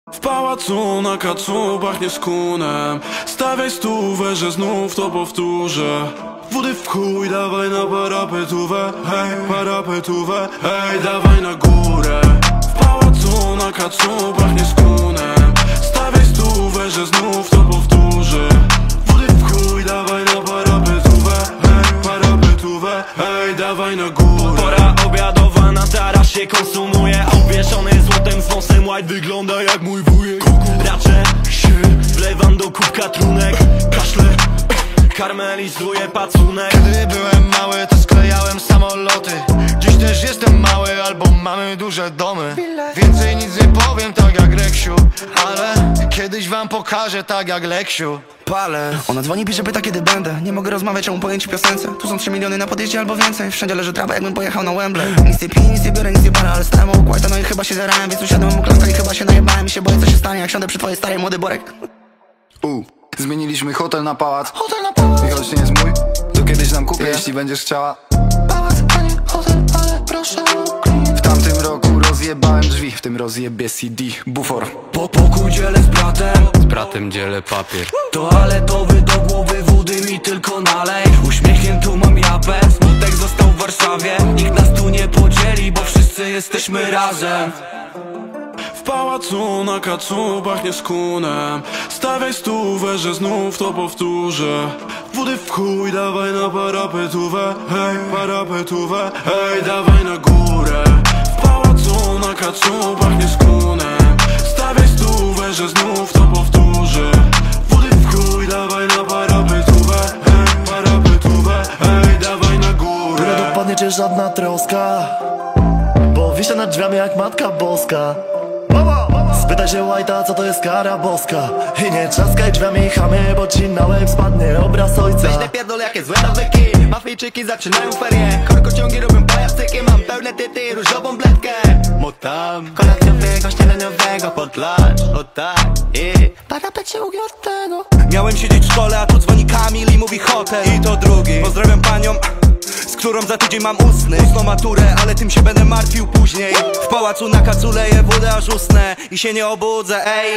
W pałacu na kacu pachnie skunem. Stawiaj stówę, że znów to powtórzę. Wody w chuj, dawaj na parapetówę. Hej, parapetówę, hej, dawaj na górę. W pałacu na kacu pachnie skunem. Stawiaj stówę, że znów to powtórzę. Wody w chuj, dawaj na parapetówę. Hej, parapetówę, hej, dawaj na górę. Pora obiadowa, na taras się konsumuje. Obwieszony złotem z wąsem white wygląda jak mój wujek. Raczę się, wlewam do kubka trunek. Kaszle, karmelizuje pacunek. Kiedy byłem mały, to sklejałem samoloty. Dziś też jestem mały, albo mamy duże domy. Więcej nic nie powiem, tak jak Reksiu, ale kiedyś wam pokażę, tak jak Leksiu. Palę. Ona dzwoni, pisze, pyta kiedy będę. Nie mogę rozmawiać, czemu pojęci piosence. Tu są 3 miliony na podjeździe albo więcej. Wszędzie leży trawa, jakbym pojechał na Wembley. Nic nie piję, nic nie biorę, nic nie parę, ale stałem u White'a, no i chyba się zarałem. Więc usiadłem mu klaska i chyba się najebałem. I się boję, co się stanie, jak siądę przy twojej starej, młody Borek. Zmieniliśmy hotel na pałac. I choć nie jest mój, to kiedyś nam kupię, jeśli będziesz chciała. Pałac, a nie hotel, ale proszę. W tamtym roku rozjebałem drzwi, w tym rozjebie CD, bufor. Po pokój dzielę z bratem dzielę papier. toaletowy do głowy, wody mi tylko nalej. Uśmiechniętą mam japę, smutek został w Warszawie. Nikt nas tu nie podzieli, bo wszyscy jesteśmy razem. W pałacu na kacu pachnie skunem. Stawiaj stówę, że znów to powtórzę. Wody w chuj, dawaj na parapetówę. Hej, parapetówę, hej, dawaj na górę. W pałacu na kacu pachnie skunem. Stawiaj stówę, że znów to powtórzę. Wody w chuj, dawaj na parapetówę. Hej, parapetówę, hej, dawaj na górę. Nie dopadnie cię żadna troska, bo wiszę nad drzwiami jak Matka Boska. Spytaj się White'a, co to jest kara boska. I nie trzaskaj drzwiami, chamie, bo ci na łeb spadnie obraz ojca. Weź nie pierdol, jakie złe nawyki. Mafijczyki zaczynają ferie. Korkociągi robią pajacyki. Mam pełne tyty i różową bledkę. Motam kolekcjowego, śniadaniowego pod lunch. O tak, i parapecie ugiortego. Miałem siedzieć w szkole, a tu dzwoni Kamil i mówi hotel. I to drugi. Pozdrawiam panią, z którą za tydzień mam ustną maturę, ale tym się będę martwił później. W pałacu na kacu leję wodę aż usnę i się nie obudzę, ej.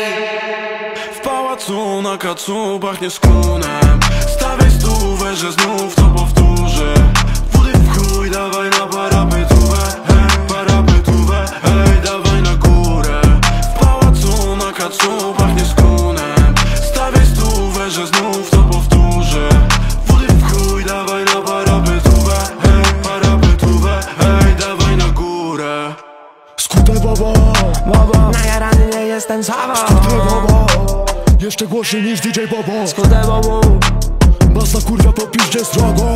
W pałacu na kacu pachnie skunem. Stawiaj stówę, że znów to powtórzę. Wody w chuj, dawaj na parapetówę. Hej, parapetówę, hej, dawaj na górę. W pałacu na kacu pachnie skunem. Stawiaj stówę, że znów to powtórzę. Wody w chuj, dawaj na parapetówę. Hej, parapetówę, hej, dawaj na górę. Skutę baba, Najarany nie jestem sama. skutę baba, jeszcze głośniej niż DJ Bobo. Skutę bobu. Basta kurwa po piździe strogo.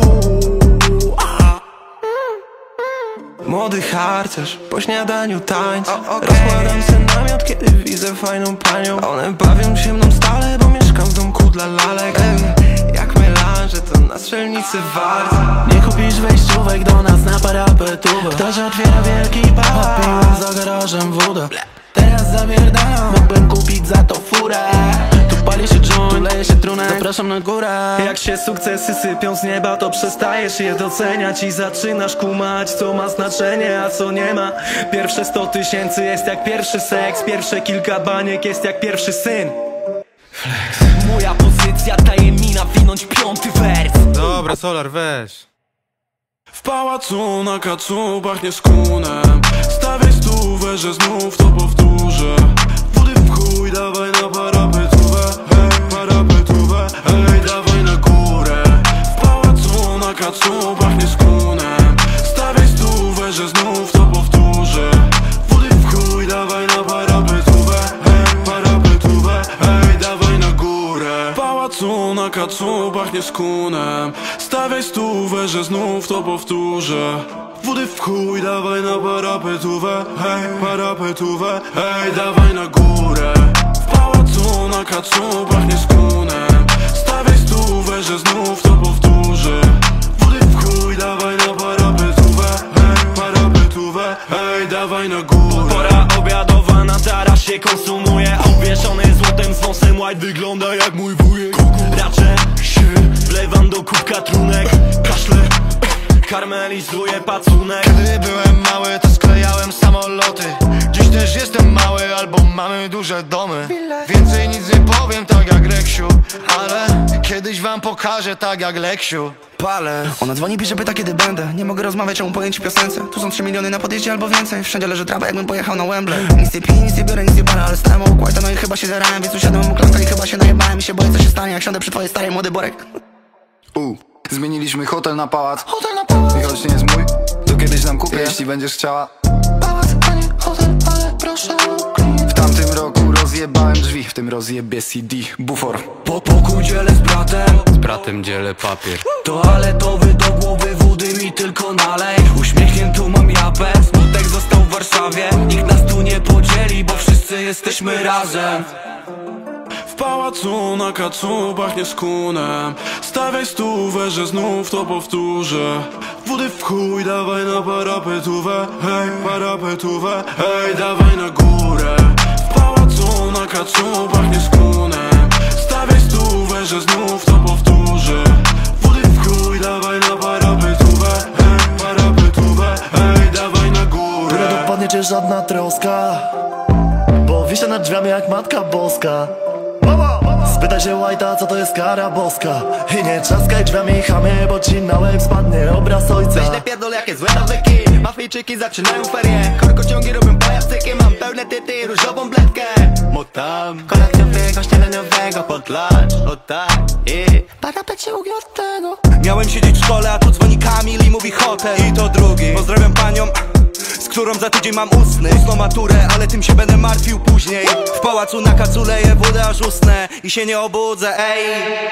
Młody harcerz, po śniadaniu tańczy. Rozkładam se namiot, kiedy widzę fajną panią. One bawią się mną stale, bo mieszkam w domku dla lalek. Jak melanże, to na strzelnicy wart. Nie kupisz wejściówek do nas na parapetówę. Ktoś otwiera wielki pałac. Piłem za garażem wódę. Teraz zawierdalam, mógłbym kupić za to furę. Tu pali się joint, tu leje się trunek. Zapraszam na górę. Jak się sukcesy sypią z nieba, to przestajesz je doceniać i zaczynasz kumać, co ma znaczenie, a co nie ma. Pierwsze 100 000 jest jak pierwszy seks. Pierwsze kilka baniek jest jak pierwszy syn. Flex. Moja pozycja daje mi nawinąć 5. wers. Dobra, Solar, weź. W pałacu na kacu pachnie skunem. Stawiaj stówę, że znów to powtórzę. Wody w chuj, dawaj na parapetówę. Hej, parapetówę, hej, dawaj na górę. W pałacu na kacu pachnie skunem. Stawiaj stówę, że znów to powtórzę. Wody w chuj, dawaj na parapetówę. Hej, parapetówę, hej, dawaj na górę. W pałacu na kacu pachnie skunem. Stawiaj stówę, że znów to powtórzę. Wody w chuj, dawaj na parapetówę. Hej, parapetówę, hej, dawaj na górę. W pałacu na kacu pachnie skunem. Stawiaj stówę, że znów to powtórzę. Wody w chuj, dawaj na parapetówę. Hej, parapetówę, hej, dawaj na górę. Pora obiadowa, na taras się konsumuje. Obwieszony złotem z wąsem white wygląda jak mój wujek. Raczę się, wlewam do kubka trunek. Kaszle, karmelizuje pacunek. Kiedy byłem mały, to sklejałem samoloty. Dziś też jestem mały, albo mamy duże domy. Więcej nic nie powiem, tak jak Reksiu, ale kiedyś wam pokażę, tak jak Leksiu. Palę. Ona dzwoni, pisze, pyta kiedy będę. Nie mogę rozmawiać, czemu pojęci piosence. Tu są 3 miliony na podjeździe albo więcej. Wszędzie leży trawa, jakbym pojechał na Wembley. Nic nie piję, nic nie biorę, nic nie palę, ale stałem u Kłajta, no i chyba się zarałem. Więc usiadłem u klanka i chyba się najebałem. I się boję, co się stanie, jak siądę przy twojej starej, młody Borek. Zmieniliśmy hotel na pałac. I choć nie jest mój, to kiedyś nam kupię, jeśli będziesz chciała. Pałac, a nie hotel, ale proszę o klient. W tamtym roku rozjebałem drzwi, w tym rozjebie CD, bufor. Pokój dzielę z bratem dzielę papier. toaletowy do głowy, wody mi tylko nalej. Uśmiechniętą mam japę, smutek został w Warszawie. Nikt nas tu nie podzieli, bo wszyscy jesteśmy razem. W pałacu na kacu pachnie skónem. Stawiaj stówę, że znów to powtórzę. Wody w chuj, dawaj na parapetówę. Hej, parapetówę, hej, dawaj na górę. W pałacu na kacu pachnie skónem. Stawiaj stówę, że znów to powtórzę. Wody w chuj, dawaj na parapetówę. Hej, parapetówę, hej, dawaj na górę. Nie dopadnie cię żadna troska, bo wiszę nad drzwiami jak Matka Boska. Spytaj się White'a, co to jest kara boska. I nie trzaskaj drzwiami, chamie, bo ci na łeb spadnie obraz ojca. Weź te pierdol, jakie złe nawyki. Mafijczyki zaczynają ferie. Korkociągi robią pajacyki. Mam pełne tyty, różową bledkę. Motam kolekcjowego, śniadaniowego podlacz. O tak, parapet się ugiął od tego. Miałem siedzieć w szkole, a tu dzwoni Kamil i mówi hotel. I to drugi. Pozdrawiam panią, z którą za tydzień mam ustny. Ustną maturę, ale tym się będę martwił później. W pałacu na kacu leję wodę aż usnę i się nie obudzę, ej.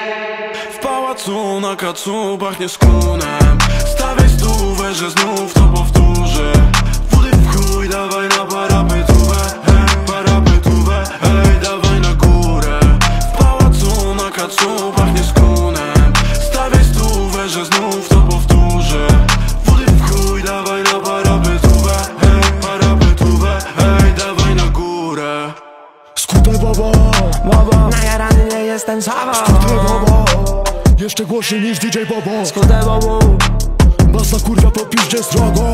W pałacu na kacu pachnie skónem. Stawiaj stówę, że znów to powtórzę. Wody w chuj, dawaj na parapetówę. Hej, parapetówę, hej, dawaj na górę. W pałacu na kacu pachnie skónem. Stawiaj stówę, że znów to powtórzę. Wody w chuj, dawaj na parapetówę. Hej, parapetówę, hej, dawaj na górę. Skute baba, Najarany nie jestem sama. skute baba, jeszcze głośniej niż DJ Bobo. Skute bobu. Basta kurwa po piździe z drogą.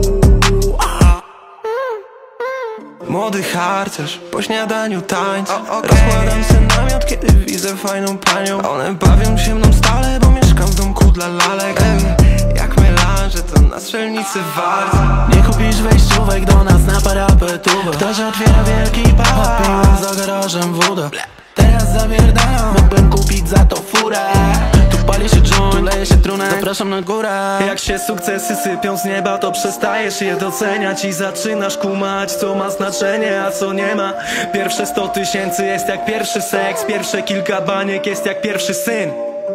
Młody harcerz, po śniadaniu tańc. Rozkładam sen namiot, kiedy widzę fajną panią. One bawią się mną stale, bo mieszkam w domku dla lalek. Jak melanże, to na strzelnicy wart. Nie kupisz wejściówek do nas na parapetówę. Ktoś otwiera wielki pałac. Odpiłem za garażem wodę. Teraz zawierdają. Mógłbym kupić za to furę. Tu pali się joint, tu leje się trunek. Zapraszam na górę. Jak się sukcesy sypią z nieba, to przestajesz je doceniać i zaczynasz kumać, co ma znaczenie, a co nie ma. Pierwsze 100 000 jest jak pierwszy seks. Pierwsze kilka baniek jest jak pierwszy syn.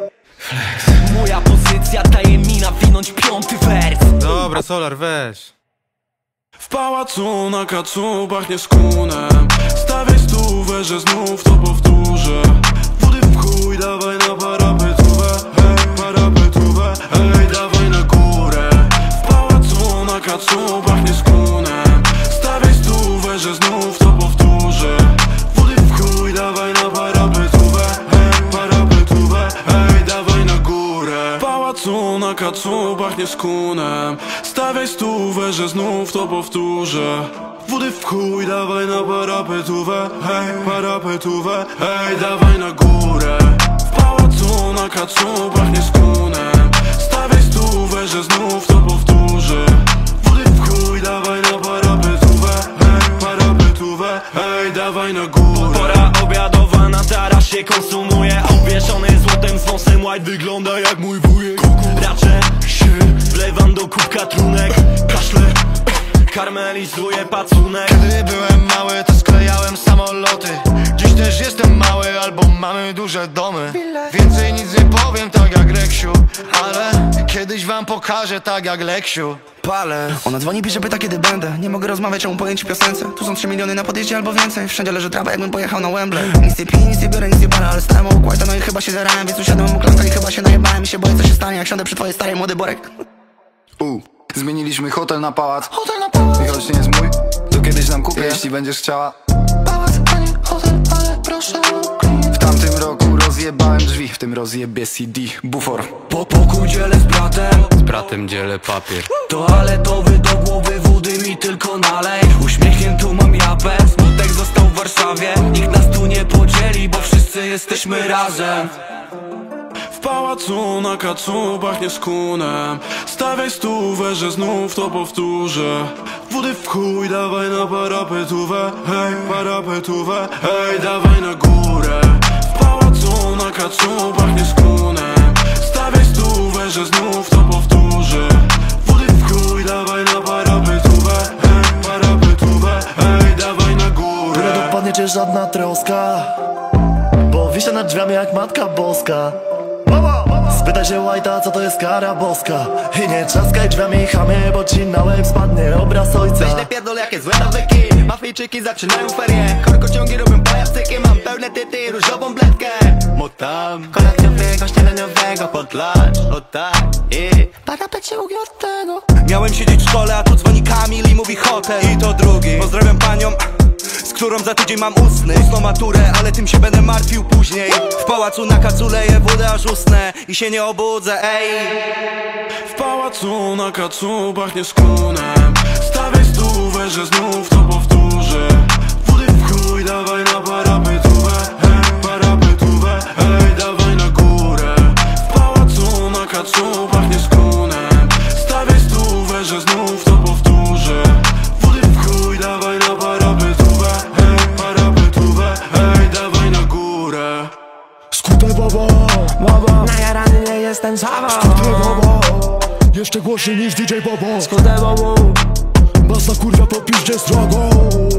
Moja pozycja daje mi nawinąć 5. wers. Dobra, Solar, weź. W pałacu na kacu pachnie skónem. Stawiaj stówę, że znów to powtórzę. Wody w chuj, dawaj na parapetówę. Hej, parapetówę, hej, dawaj na górę. W pałacu na kacu pachnie skónem. Stawiaj stówę, że znów to powtórzę. Wody w chuj, dawaj na parapetówę. Hej, parapetówę, hej, dawaj na górę. W pałacu na kacu pachnie skónem. Stawiaj stówę, że znów to powtórzę. Wody w chuj, dawaj na parapetówę. Hej, parapetówę, hej, dawaj na górę. W pałacu na kacu pachnie skónem. Stawiaj stówę, że znów to powtórzę. Wody w chuj, dawaj na parapetówę. Hej, parapetówę, hej, dawaj na górę. Pora obiadowa na tarasie konsumuje. Obwieszony złotem z nosem white wygląda jak mój wujek. Raczę się, wlewam do kubka trunek. Kaszle, karmelizuje pacunek. Kiedy byłem mały, to sklejałem samoloty. Dziś też jestem mały, albo mamy duże domy. Więcej nic nie powiem, tak jak Reksiu, ale kiedyś wam pokażę, tak jak Leksiu. Palę. Ona dzwoni, pisze, pyta kiedy będę. Nie mogę rozmawiać, czemu pojęci piosence. Tu są 3 miliony na podjeździe albo więcej. Wszędzie leży trawa, jakbym pojechał na Wembley. Nic nie piję, nic nie biorę, nic nie palę, ale stałem u Kłajta, no i chyba się zarałem. Więc usiadłem u klanka i chyba się najebałem. I się boję, co się stanie, jak siądę przy twojej starej, młody Borek. Zmieniliśmy hotel na pałac. I choć nie jest mój, to kiedyś nam kupię, jeśli będziesz chciała. Pałac, a nie hotel, ale proszę o klient. W tamtym roku rozjebałem drzwi, w tym rozjebie CD, bufor. Pokój dzielę Z bratem dzielę papier. toaletowy do głowy, wody mi tylko nalej. Uśmiechniętą mam japę, smutek został w Warszawie. Nikt nas tu nie podzieli, bo wszyscy jesteśmy razem. W pałacu na kacu pachnie skunem. Stawiaj stówę, że znów to powtórzę. Wody w chuj, dawaj na parapetówę. Hej, parapetówę, hej, dawaj na górę. W pałacu na kacu pachnie skunem. Stawiaj stówę, że znów to powtórzę. Wody w chuj, dawaj na parapetówę. Hej, parapetówę, hej, dawaj na górę. Nie dopadnie cię żadna troska, bo wiszę nad drzwiami jak Matka Boska. Spytaj się White'a, co to jest kara boska. I nie trzaskaj drzwiami, chamie, bo ci na łeb spadnie obraz ojca. Weź te pierdol, jakie złe nawyki. Mafijczyki zaczynają ferie. Korkociągi robią pajacyki. Mam pełne tyty i różową bledkę. Motam kolekcjowy śniadaniowego pod lunch. O tak, i parapet się ugiął od tego. Miałem siedzieć w szkole, a tu dzwoni Kamil i mówi hotel. I to drugi. Pozdrawiam panią, z którą za tydzień mam ustny. Ustną maturę, ale tym się będę martwił później. W pałacu na kacu leję wodę aż usnę i się nie obudzę, ej. W pałacu na kacu pachnie skunem. Stawiaj stówę, że znów to powtórzę. Wody w chuj, dawaj na parapetówę. Hej, parapetówę, hej, dawaj na górę. W pałacu na kacu pachnie skunem. Stawiaj stówę, że znów to powtórzę. Wody w chuj, dawaj na parapetówę. Hej, parapetówę, hej, dawaj na górę. Skute baba, Najarany nie jestem sama. skute baba, jeszcze głośniej niż DJ Bobo. Skute bobu. Basa kurwa po piździe srogo.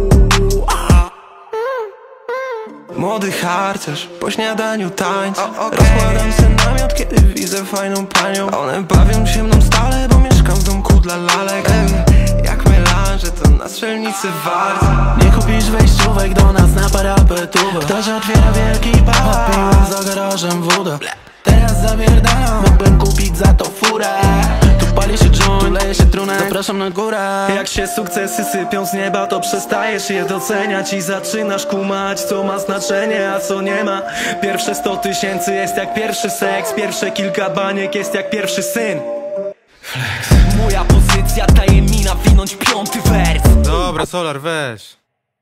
Młody harcerz, po śniadaniu tańca. Rozkładam se namiot, kiedy widzę fajną panią. One bawią się mną stale, bo mieszkam w domku dla lalek. Jak melanże, to na strzelnicy warta. Nie kupisz wejściówek do nas na parapetówę. Ktoś otwiera wielki pałac, piłem za garażem wodę. Teraz zawierdalam, mógłbym kupić za to furę. Tu pali się joint, tu leje się trunek, zapraszam na górę. Jak się sukcesy sypią z nieba, to przestajesz je doceniać i zaczynasz kumać, co ma znaczenie, a co nie ma. Pierwsze 100 000 jest jak pierwszy seks, pierwsze kilka baniek jest jak pierwszy syn. Moja pozycja daje mi nawinąć 5. wers. Dobra, Solar, weź.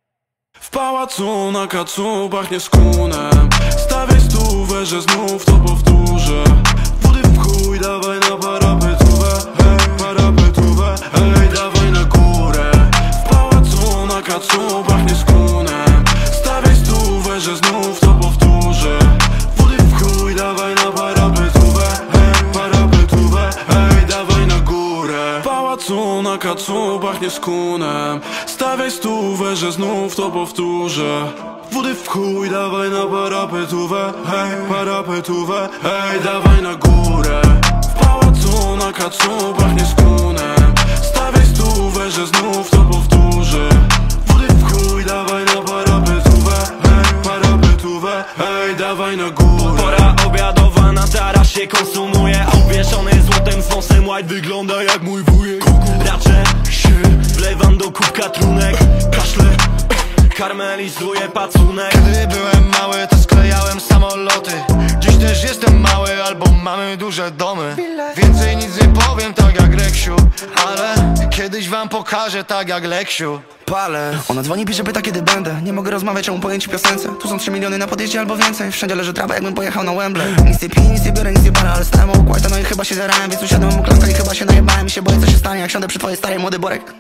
W pałacu na kacu pachnie skunem. Stawiaj stówę, że znów to powtórzę. Wody w chuj, dawaj na parapetówę. Hej, parapetówę, hej, dawaj na górę. W pałacu na kacu pachnie skunem. Stawiaj stówę, że znów to powtórzę. Wody w chuj, dawaj na parapetówę. Hej, parapetówę, hej, dawaj na górę. W pałacu na kacu pachnie skunem. Stawiaj stówę, że znów to powtórzę. Wody w chuj, dawaj na parapetówę. Hej, parapetówę, hej, dawaj na górę. W pałacu na kacu pachnie skunem. Stawiaj stówę, że znów to powtórzę. Wody w chuj, dawaj na parapetówę. Hej, parapetówę, hej, dawaj na górę. Pora obiadowa, na taras się konsumuje. Obwieszony złotem z nosem, white wygląda jak mój wujek. Raczę się, wlewam do kubka trunek. Kaszle, karmelizuję pacunek. Kiedy byłem mały, to sklejałem samoloty. Dziś też jestem mały, albo mamy duże domy. Więcej nic nie powiem, tak jak Reksiu, ale kiedyś wam pokażę, tak jak Leksiu. Palę. Ona dzwoni, pisze, pyta kiedy będę. Nie mogę rozmawiać, czemu pojęci piosence. Tu są 3 miliony na podjeździe albo więcej. Wszędzie leży trawa, jakbym pojechał na Wembley. Nic nie piję, nic nie biorę, nic nie palę, ale stałem obok White'a, no i chyba się zarałem. Więc usiadłem mu klamka i chyba się najebałem. I się boję, co się stanie, jak siądę przy twojej starej, młody Borek.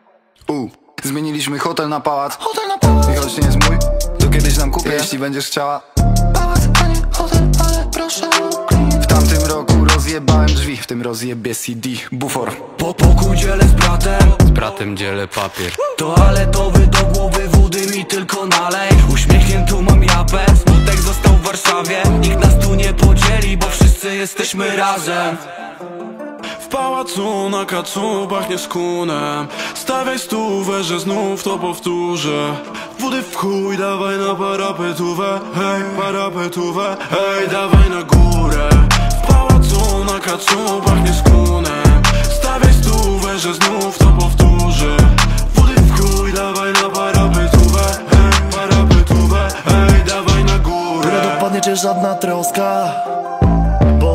Zmieniliśmy hotel na pałac. I choć nie jest mój, to kiedyś nam kupię, jeśli będziesz chciała. Pałac, a nie hotel, ale proszę o klient. W tamtym roku rozjebałem drzwi, w tym rozjebie CD, bufor. Pokój dzielę z bratem dzielę papier. toaletowy do głowy, wody mi tylko nalej. Uśmiechniętą mam japę, smutek został w Warszawie. Nikt nas tu nie podzieli, bo wszyscy jesteśmy razem. W pałacu na kacu pachnie skunem. Stawiaj stówę, że znów to powtórzę. Wody w chuj, dawaj na parapetówę. Hej, parapetówę, hej, dawaj na górę. W pałacu na kacu pachnie skunem. Stawiaj stówę, że znów to powtórzę. Wody w chuj, dawaj na parapetówę. Hej, parapetówę, hej, dawaj na górę. Nie dopadnie cię żadna troska,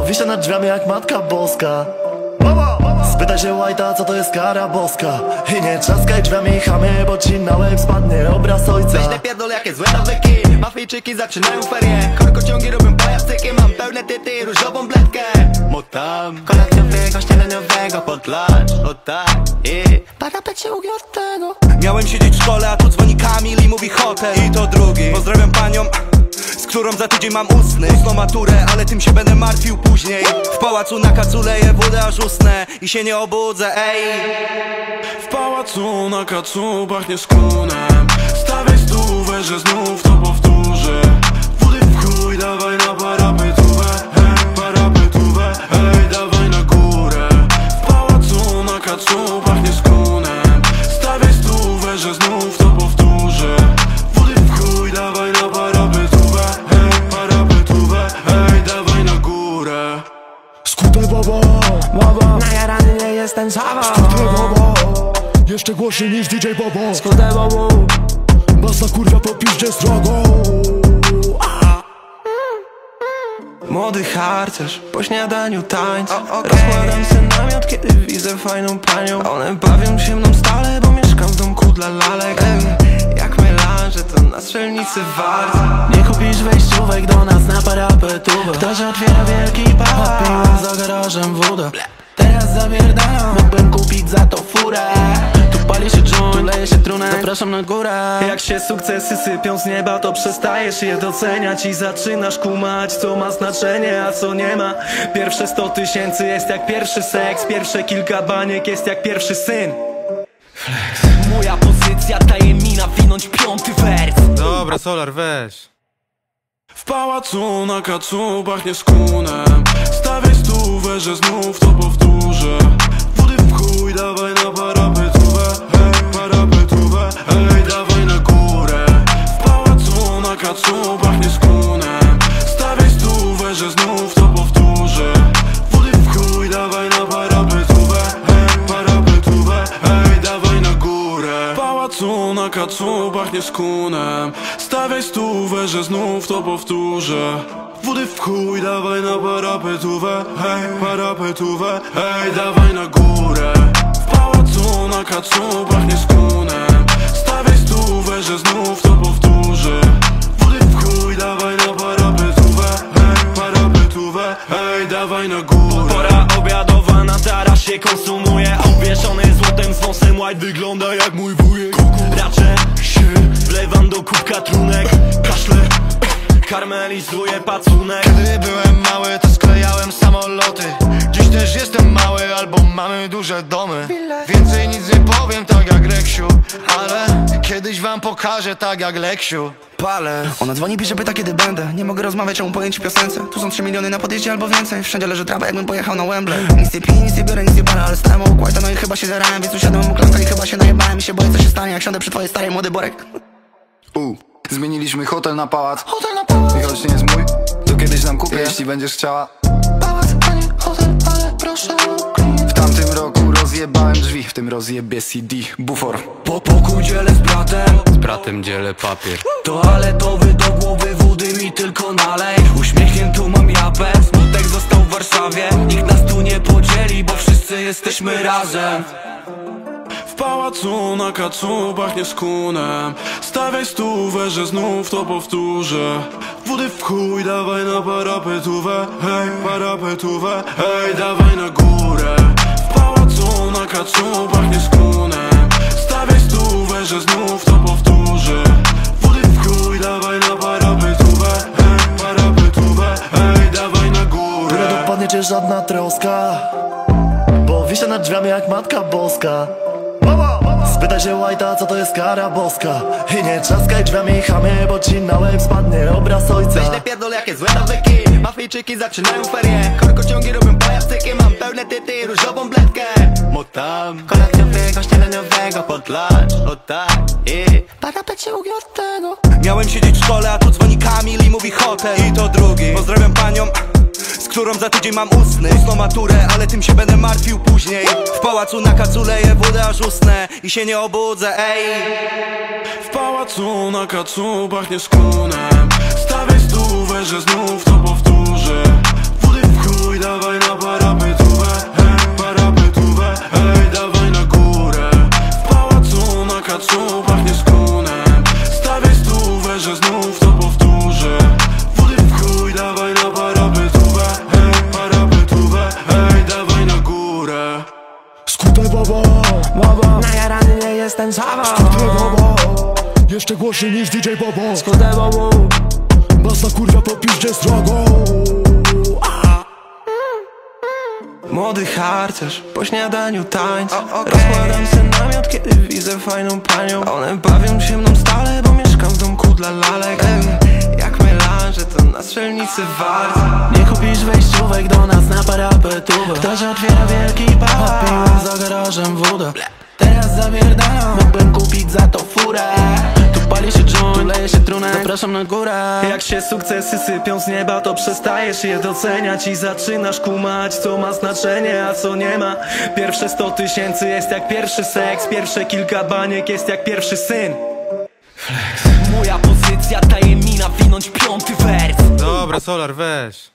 wiszę nad drzwiami jak Matka Boska. Spytaj się White'a, co to jest kara boska. I nie trzaskaj drzwiami, chamie, bo ci na łeb spadnie obraz ojca. Weź te pierdol jakie złe nawyki. Mafijczyki zaczynają ferie. Korkociągi robią pajacyki. Mam pełne tyty i różową bledkę. Motam kolekcjowiego, śniadaniowego podlacz. O tak, parapet się ugiął od tego. Miałem siedzieć w szkole, a tu dzwoni Kamil i mówi hotel. I to drugi. Pozdrawiam panią, z którą za tydzień mam ustny. Ustną maturę, ale tym się będę martwił później. W pałacu na kacu leję wódę aż usnę i się nie obudzę, ej. W pałacu na kacu pachnie skónem. Stawiaj stówę, że znów to powtórzę. Wody w chuj, dawaj na parapetówę. Hej, parapetówę, hej, dawaj na górę. W pałacu na kacu pachnie skónem. Stawiaj stówę, że znów to powtórzę. Wody w chuj, dawaj na parapetówę. Hej, parapetówę, hej, dawaj na górę. Skutę baba, Najarany nie jestem sama. skutę baba, jeszcze głośniej niż DJ Bobo. Skutę bobu. Basta kurwa po piździe strogo. Młody harcerz, po śniadaniu tańczy. Rozkładam se namiot, kiedy widzę fajną panią. A one bawią się mną stale, bo mieszkam w domku dla lalek. Jak melanże, to na strzelnicy wart. Nie kupisz wejściówek do nas na parapetówę. Ktoś otwiera wielki pałac. Piłem za garażem wódę. Teraz zawierdalam. Mógłbym kupić za to furę. Tu pali się joint, tu leje się trunek. Zapraszam na górę. Jak się sukcesy sypią z nieba, to przestajesz je doceniać i zaczynasz kumać, co ma znaczenie, a co nie ma. Pierwsze 100 000 jest jak pierwszy seks. Pierwsze kilka baniek jest jak pierwszy syn. Moja pozycja daje mi nawinąć 5. wers. Dobra, Solar, weź. W pałacu na kacu pachnie skónem. Stawiaj stówę, że znów to powtórzę. Wody w chuj, dawaj na parapetówę. Hej, parapetówę, hej, dawaj na górę. W pałacu na kacu pachnie skónem. Stawiaj stówę, że znów to powtórzę. Wody w chuj, dawaj na parapetówę. Hej, parapetówę, hej, dawaj na górę. W pałacu na kacu pachnie skónem. Stawiaj stówę, że znów to powtórzę. Wody w chuj, dawaj na parapetówę. Hej, parapetówę, hej, dawaj na górę. W pałacu na kacu pachnie skónem. Stawiaj stówę, że znów to powtórzę. Wody w chuj, dawaj na parapetówę. Hej, parapetówę, hej, dawaj na górę. Pora obiadowa na tarasie konsumuje. Obwieszony złotem z nosem white wygląda jak mój wujek. Raczę się, wlewam do kubka trunek. Kaszle, karmelizuję pacunek. Kiedy byłem mały, to sklejałem samoloty. Dziś też jestem mały, albo mamy duże domy. Więcej nic nie powiem, tak jak Reksiu, ale kiedyś wam pokażę, tak jak Leksiu. Palę. Ona dzwoni, pisze, pyta kiedy będę. Nie mogę rozmawiać, czemu pojęć piosence. Tu są 3 miliony na podjeździe albo więcej. Wszędzie leży trawa, jakbym pojechał na Wembley. Nic nie piję, nic nie biorę, nic nie palę, ale stałem obok White'a, no i chyba się zarałem. Więc usiadłem u klanka i chyba się najebałem. I się boję, co się stanie, jak siądę przy twojej starej, młody Borek. Zmieniliśmy hotel na pałac. I choć nie jest mój, to kiedyś nam kupię, jeśli będziesz chciała. Pałac, a nie hotel, ale proszę o klient. W tamtym roku rozjebałem drzwi, w tym rozjebie CD, bufor. Pokój dzielę z bratem. Z bratem dzielę papier. Toaletowy do głowy, wody mi tylko nalej. Uśmiechniętą mam japę. Smutek został w Warszawie. Nikt nas tu nie podzieli, bo wszyscy jesteśmy razem. W pałacu na kacu pachnie skónem. Stawiaj stówę, że znów to powtórzę. Wody w chuj, dawaj na parapetówę. Hej, parapetówę, hej, dawaj na górę. W pałacu na kacu pachnie skónem. Stawiaj stówę, że znów to powtórzę. Wody w chuj, dawaj na parapetówę. Hej, parapetówę, hej, dawaj na górę. Byle dopadnie cię żadna troska, bo wiszę nad drzwiami jak Matka Boska. Spytaj się White'a, co to jest kara boska. I nie trzaskaj drzwiami, chamie, bo ci na łeb spadnie obraz ojca. Weź te pierdol jakie złe nawyki. Mafijczyki zaczynają ferie. Korkociągi robią pajacyki. Mam pełne tyty i różową bledkę. Motam kolekcjowiego, śniadaniowego podlacz. O tak, parapet się ugiął od tego. Miałem siedzieć w szkole, a tu dzwoni Kamil i mówi hotel. I to drugi. Pozdrawiam panią, z którą za tydzień mam ustny. Ustną maturę, ale tym się będę martwił później. W pałacu na kacu leję wódę aż usnę i się nie obudzę, ej. W pałacu na kacu pachnie skónem. Stawiaj stówę, że znów to powtórzę. Wody w chuj, chuj, dawaj na parapetówę, hej, parapetówę, hej, dawaj na górę. W pałacu na kacu pachnie skunem. Stawiaj stówę, że znów to powtórzę. Wody w chuj, dawaj na parapetówę, hej, parapetówę, hej, dawaj na górę. Skutę baba, najarany nie jestem sama. skutę baba, jeszcze głośniej niż DJ Bobo. Skutę bobu, Basta kurwa po piździe strogo. Młody harcerz, po śniadaniu tańc. Rozkładam sen namiot, kiedy widzę fajną panią. One bawią się mną stale, bo mieszkam w domku dla lalek. Jak melanże, to na strzelnicy wart. nie kupisz wejściówek do nas na parapetówę. Ktoś otwiera wielki pałac, piłem za garażem wodę. Teraz zawierdalam, mógłbym kupić za to furę. Tu pali się joint, tu leje się trunek, zapraszam na górę. Jak się sukcesy sypią z nieba, to przestajesz je doceniać i zaczynasz kumać, co ma znaczenie, a co nie ma. Pierwsze 100 000 jest jak pierwszy seks, pierwsze kilka baniek jest jak pierwszy syn. Moja pozycja tajemnina, winąć 5. wers. Dobra, Solar, weź.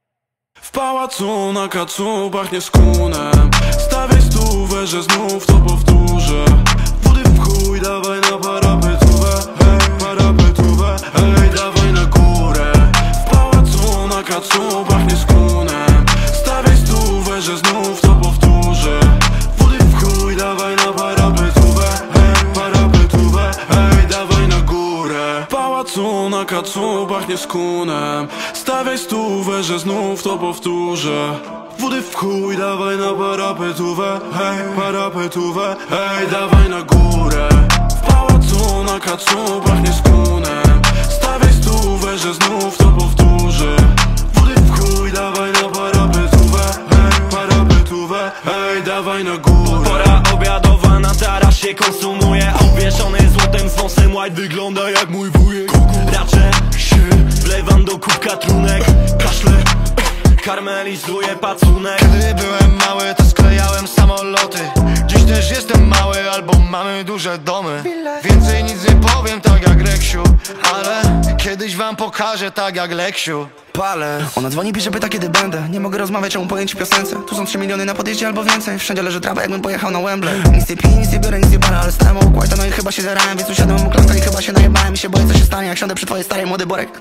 W pałacu na kacu pachnie skunem. Stawiaj stówę, że znów to powtórzę. Wody w chuj, dawaj na parapetówę, hej, parapetówę, hej, dawaj na górę. W pałacu na kacu pachnie skunem. Stawiaj stówę, że znów to powtórzę. Wody w chuj, dawaj na parapetówę, hej, parapetówę, hej, dawaj na górę. W pałacu na kacu pachnie skunem. Stawiaj stówę, że znów to powtórzę. Wody w chuj, dawaj na parapetówę, hej, parapetówę, hej, dawaj na górę. W pałacu na kacu pachnie skunem. Stawiaj stówę, że znów to powtórzę. Wody w chuj, dawaj na parapetówę, hej, parapetówę, hej, dawaj na górę. Pora obiadowa, na tarasie konsumuje. Obwieszony złotem z wąsem white, wygląda jak mój wujek. Raczę się, wlewam do kubka trunek. Kaszle, karmelizuję pacunek. Kiedy byłem mały, to sklejałem samoloty. Dziś też jestem mały, albo mamy duże domy. Więcej nic nie powiem, tak jak Reksiu, ale kiedyś wam pokażę, tak jak Leksiu. Palę. Ona dzwoni, pisze, pyta kiedy będę. Nie mogę rozmawiać o upojęciu piosence. Tu są 3 miliony na podjeździe albo więcej. Wszędzie leży trawa, jakbym pojechał na Wembley. Nic nie piję, nic nie biorę, nic nie palę, ale stałem o układ, no i chyba się zarałem. Więc usiadłem u klanka i chyba się najebałem. I się boję, co się stanie, jak siądę przy twojej starej, młody Borek.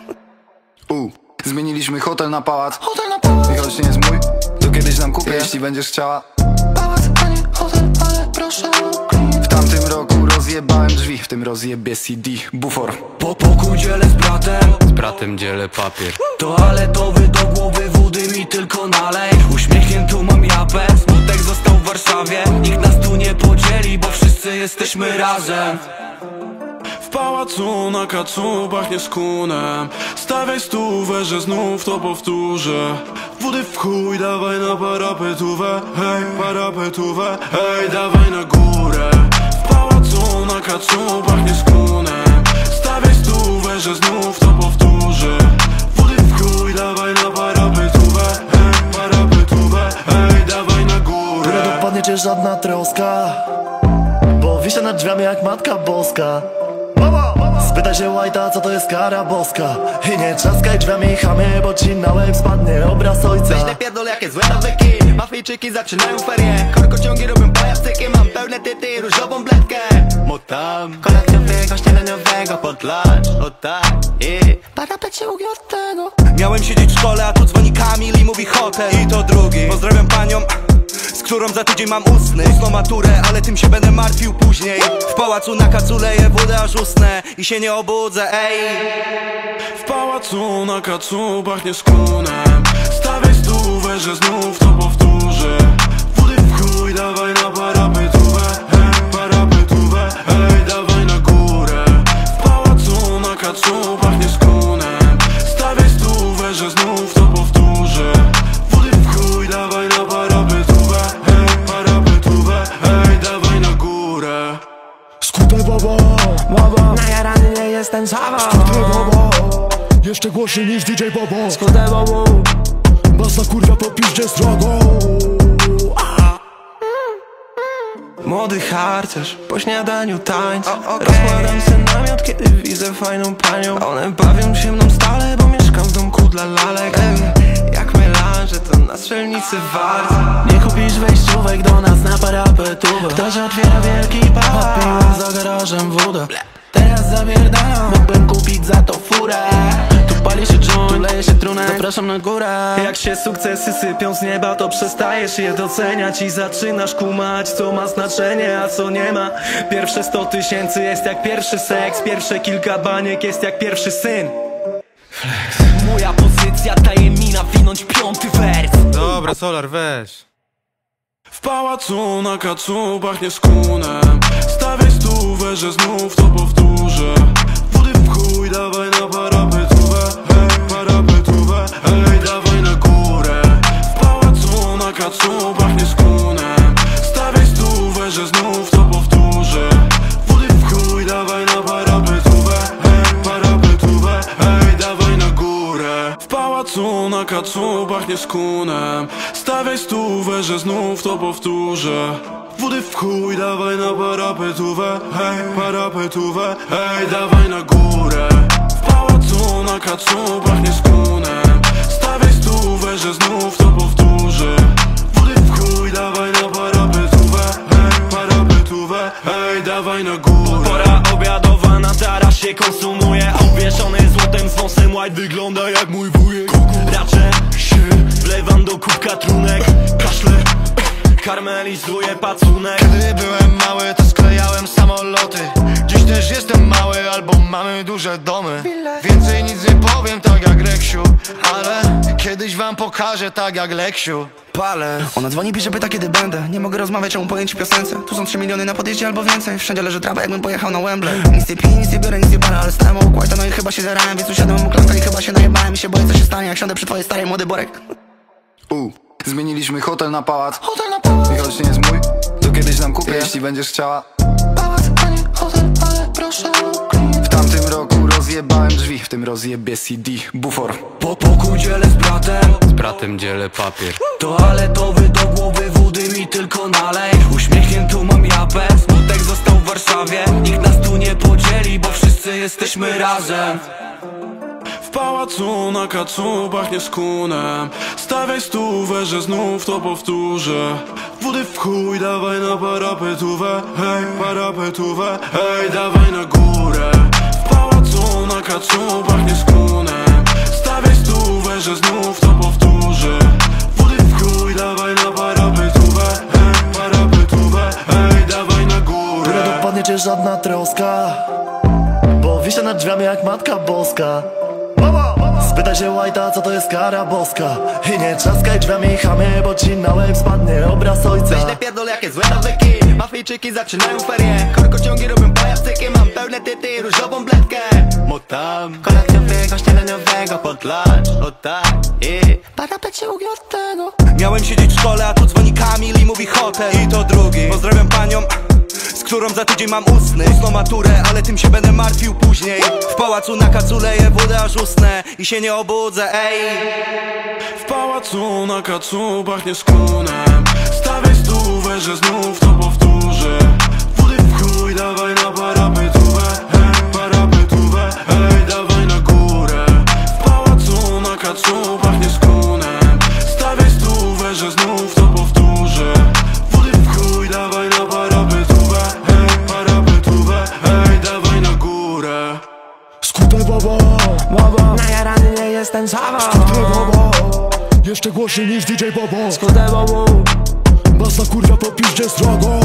Zmieniliśmy hotel na pałac. I choć nie jest mój, to kiedyś nam kupię, jeśli będziesz chciała. Pałac, a nie hotel, ale proszę. W tamtym roku rozjebałem drzwi, w tym rozjebie CD, bufor. Pokój dzielę z bratem, Z bratem dzielę papier. toaletowy do głowy, wody mi tylko nalej. Uśmiechniętą mam japę, smutek został w Warszawie. Nikt nas tu nie podzieli, bo wszyscy jesteśmy razem. W pałacu na kacu pachnie skunem. Stawiaj stówę, że znów to powtórzę. Wody w chuj, dawaj na parapetówę, hej, parapetówę, hej, dawaj na górę. W pałacu na kacu pachnie skunem. Stawiaj stówę, że znów to powtórzę. Wody w chuj, dawaj na parapetówę, hej, parapetówę, hej, dawaj na górę. Nie dopadnie cię żadna troska, bo wiszę nad drzwiami jak Matka Boska. Spytaj się White'a, co to jest kara boska. I nie trzaskaj drzwiami, chamy, bo ci na łeb spadnie obraz ojca. Weź te pierdol, jakie złe nawyki. Mafijczyki zaczynają ferie. Korkociągi robią pajacyki. Mam pełne tyty i różową bledkę. Motam kolacjowego, śniadaniowego pod lunch. O tak, parapet się ugiął od tego. Miałem siedzieć w szkole, a tu dzwoni Kamil i mówi hotel. I to drugi. Pozdrawiam panią, z którą za tydzień mam ustny. Ustną maturę, ale tym się będę martwił później. W pałacu na kacu leję wodę aż usnę i się nie obudzę, ej. W pałacu na kacu pachnie skunem. Stawiaj stówę, że znów to powtórzę. Wody w chuj, dawaj na parapetówę, hej, parapetówę, hej, dawaj na górę. W pałacu na kacu pachnie skunem. Stawiaj stówę, że znów to powtórzę. Wody w chuj, dawaj na parapetówę, hej, parapetówę, hej, dawaj na górę. Skutę baba, Najarany nie jestem sama. skutę baba, jeszcze głośniej niż DJ Bobo. Skutę bobu, Basta kurwa po piździe strogo. Młody harcerz, po śniadaniu tańc. Rozkładam sen namiot, kiedy widzę fajną panią. One bawią się mną stale, bo mieszkam w domku dla lalek. Jak melanże, to na naczelnicy wart. Nie kupisz wejściówek do nas na parapetówę. Ktoś otwiera wielki pałac, piłem za garażem wódę. Teraz zawierdalam, mógłbym kupić za to furę. Tu pali się joint, tu leje się trunek, zapraszam na górę. Jak się sukcesy sypią z nieba, to przestajesz je doceniać i zaczynasz kumać, co ma znaczenie, a co nie ma. Pierwsze 100 000 jest jak pierwszy seks, pierwsze kilka baniek jest jak pierwszy syn. Flex. Moja pozycja daje mi nawinąć 5. wers. Dobra, Solar, weź. W pałacu na kacu pachnie skunem. Stawiaj stówę, że znów to powtórzę. Wody w chuj, dawaj na parapetówę. Hej, parapetówę, hej, dawaj na górę. W pałacu na kacu pachnie skunem. Stawiaj stówę, że znów to powtórzę. Wody w chuj, dawaj na parapetówę. Hej, parapetówę, hej, dawaj na górę. W pałacu na kacu pachnie skunem. Stawiaj stówę, że znów to powtórzę. Wody w chuj, dawaj na parapetówę. Hej, parapetówę, hej, dawaj na górę. W pałacu na kacu pachnie skunem. Stawiaj stówę, że znów to powtórzę. Wody w chuj, dawaj na parapetówę. Hej, parapetówę, hej, dawaj na górę. Pora obiadowa, na taras się konsumuje. Obwieszony złotem z wąsem white wygląda jak mój wujek. Raczę się, wlewam do kubka trunek. Kaszle, karmelizuję pacunek. Kiedy byłem mały, to sklejałem samoloty. Dziś też jestem mały, albo mamy duże domy. Więcej nic nie powiem, tak jak Reksiu, ale kiedyś wam pokażę, tak jak Leksiu. Palę. Ona dzwoni, pisze, pyta kiedy będę. Nie mogę rozmawiać o upojęciu piosence. Tu są 3 miliony na podjeździe albo więcej. Wszędzie leży trawa, jakbym pojechał na Wembley. Nic nie piję, nic nie biorę, nic nie palę, ale stałem o układ, no i chyba się zarałem. Więc usiadłem u klanka i chyba się najebałem. I się boję, co się stanie, jak siądę przy twojej starej, młody Borek. Zmieniliśmy hotel na pałac. I choć nie jest mój, to kiedyś nam kupię, jeśli będziesz chciała. Pałac, a nie hotel, ale proszę o klient. W tamtym roku rozjebałem drzwi, w tym rozjebie CD, bufor. Pokój dzielę z bratem. Z bratem dzielę papier. Toaletowy do głowy, wody mi tylko nalej. Uśmiechniętą mam japę. Smutek został w Warszawie. Nikt nas tu nie podzieli, bo wszyscy jesteśmy razem. W pałacu na kacu pachnie skunem. Stawiaj stówę, że znów to powtórzę. Wody w chuj, dawaj na parapetówę. Hej, parapetówę, hej, dawaj na górę. W pałacu na kacu pachnie skunem. Stawiaj stówę, że znów to powtórzę. Wody w chuj, dawaj na parapetówę. Hej, parapetówę, hej, dawaj na górę. Nie dopadnie cię żadna troska, bo wiszę nad drzwiami jak Matka Boska. Spytaj się White'a, co to jest kara boska. I nie trzaskaj drzwiami, chamy, bo ci na łeb spadnie obraz ojca. Weź te pierdol, jakie złe nawyki. Mafijczyki zaczynają ferie. Korkociągi robią pajacyki. Mam pełne tyty i różową bledkę. Motam kolacjowego, śniadaniowego podlacz. O tak, parapet się ugiął od tego. Miałem siedzieć w szkole, a tu dzwoni Kamil i mówi hotel. I to drugi. Pozdrawiam panią, z którą za tydzień mam ustny. Ustną maturę, ale tym się będę martwił później. W pałacu na kacu leję wodę aż usnę i się nie obudzę, ej. W pałacu na kacu pachnie skunem. Stawiaj stówę, że znów to powtórzę. Wody w chuj, dawaj na parapetówę. Hej, parapetówę, hej, dawaj na górę. W pałacu na kacu pachnie skunem. Stawiaj stówę, że znów to powtórzę. Wody w chuj, dawaj na parapetówę. Hej, parapetówę, hej, dawaj na górę. Skute baba, Najarany nie jestem sama. skute baba, jeszcze głośniej niż DJ Bobo. Skute bobu. Basta kurwa po piździe strogo.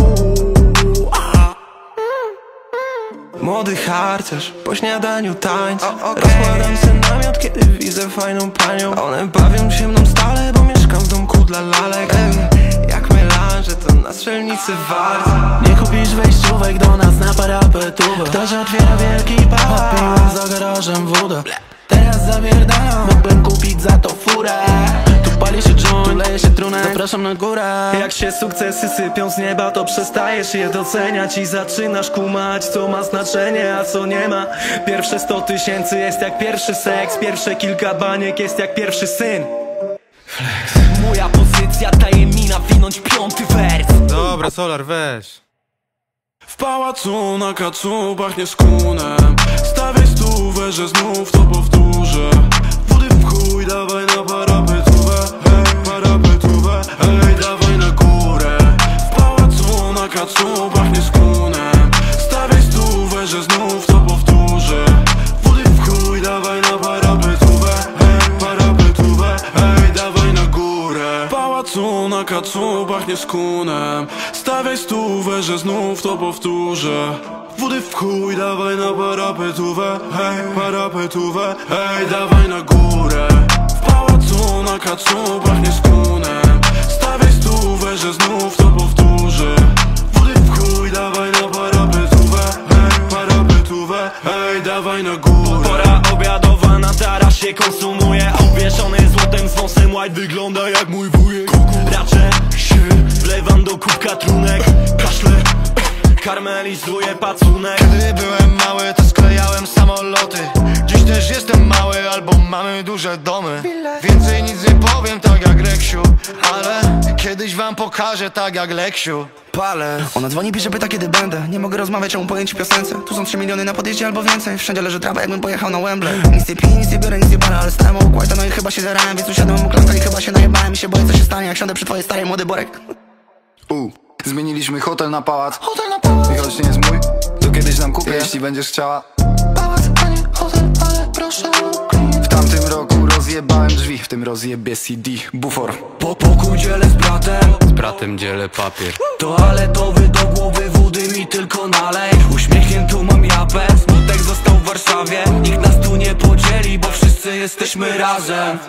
Młody harcerz, po śniadaniu tańc. Rozkładam sen namiot, kiedy widzę fajną panią. One bawią się mną stale, bo mieszkam w domku dla lalek. Jak melanże, to naczelnicy wart. Nie kupisz wejściówek do nas na parapetówę. Ktoś otwiera wielki pałac, piłem za garażem wódę. Teraz zawierdalam, mógłbym kupić za to furę. Tu pali się joint, tu leje się trunek, zapraszam na górę. Jak się sukcesy sypią z nieba, to przestajesz je doceniać i zaczynasz kumać, co ma znaczenie, a co nie ma. Pierwsze 100 000 jest jak pierwszy seks, pierwsze kilka baniek jest jak pierwszy syn. Flex. Moja pozycja daje mi nawinąć 5. wers. Dobra, Solar, weź. W pałacu na kacu pachnie skunem. Stawiaj stówę, że znów to powtórzę. Wody w chuj, dawaj na parapetówę. Hej, parapetówę. kacu pachnie skónem. Stawiaj stówę, że znów to powtórzę. Wody w chuj, dawaj na parapetówę, hej, parapetówę, hej, dawaj na górę. W pałacu na kacu pachnie skónem. Stawiaj stówę, że znów to powtórzę. Wody w chuj, dawaj na parapetówę, hej, parapetówę, hej, dawaj na górę. Pora obiadowa na tarasie konsumuje. Obwieszony złotem z wąsem white wygląda jak mój wujek. Raczę się, wlewam do kubka trunek. Kaszle, karmelizuję pacunek. Kiedy byłem mały, to sklejałem samoloty. Dziś też jestem mały, albo mamy duże domy. Więcej nic nie powiem, tak jak Reksiu, ale kiedyś wam pokażę, tak jak Leksiu. Palę. Ona dzwoni, pisze, pyta kiedy będę. Nie mogę rozmawiać o pojęciu piosence. Tu są 3 miliony na podjeździe albo więcej. Wszędzie leży trawa, jakbym pojechał na Wembley. Nic nie piję, nic nie biorę, nic nie palę, ale stałem obok White'a, no i chyba się zarałem. Więc usiadłem mu klamka i chyba się najebałem. I się boję, co się stanie, jak siądę przy twojej starej, młody Borek. Zmieniliśmy hotel na pałac. I choć nie jest mój, to kiedyś nam kupię, jeśli będziesz chciała. Pałac, a nie hotel, ale proszę o klient. W tamtym roku rozjebałem drzwi, w tym rozjebie CD, bufor. Pokój dzielę z bratem dzielę papier. toaletowy do głowy, wody mi tylko nalej. Uśmiechniętą mam japę, smutek został w Warszawie. Nikt nas tu nie podzieli, bo wszyscy jesteśmy razem.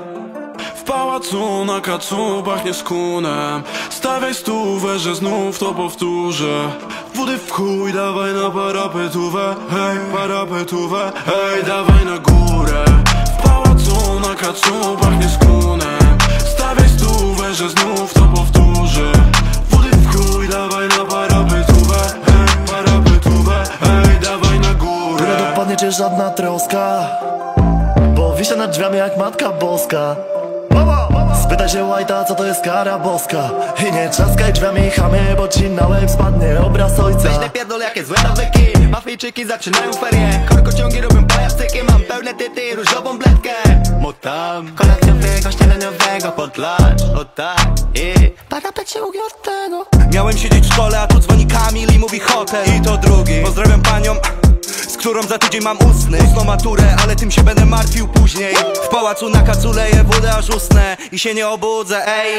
W pałacu na kacu pachnie skónem. Stawiaj stówę, że znów to powtórzę. Wody w chuj, dawaj na parapetówę, hej, parapetówę, hej, dawaj na górę. W pałacu na kacu pachnie skónem. Stawiaj stówę, że znów to powtórzę. Wody w chuj, dawaj na parapetówę, hej, parapetówę, hej, dawaj na górę. Nie dopadnie cię żadna troska, bo wiszę nad drzwiami jak Matka Boska. Spytaj się White'a, co to jest kara boska. I nie trzaskaj drzwiami, chamie, bo ci na łeb spadnie obraz ojca. Weź te pierdol jakie złe nawyki. Mafijczyki zaczynają ferie. Korkociągi robią pajacyki. Mam pełne tyty i różową bledkę. Motam kolekcjowego, śniadaniowego podlacz, o tak, i parapet się ugiął od tego. Miałem siedzieć w szkole, a tu dzwoni Kamil i mówi hotel. I to drugi. Pozdrawiam panią, z którą za tydzień mam ustny. Ustną maturę, ale tym się będę martwił później. W pałacu na kacu leję wodę aż usnę i się nie obudzę, ej.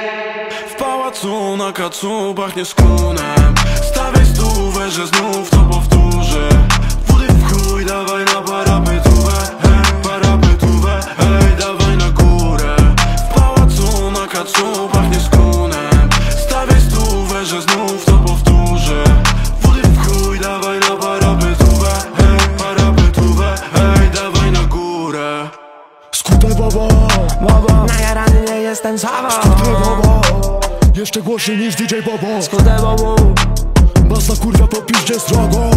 W pałacu na kacu pachnie skónem. Stawiaj stówę, że znów to powtórzę. Wody w chuj, dawaj na parapetówę, hej, parapetówę, hej, dawaj na górę. W pałacu na kacu pachnie skónem. Stawiaj stówę, że znów to powtórzę. Wody w chuj, dawaj na parapetówę, hej, parapetówę, hej, dawaj na górę. Skute baba, Najarany nie jestem sama. skute baba, jeszcze głośniej niż DJ Bobo. Skute bobu. Basta kurwa po piździe strogo.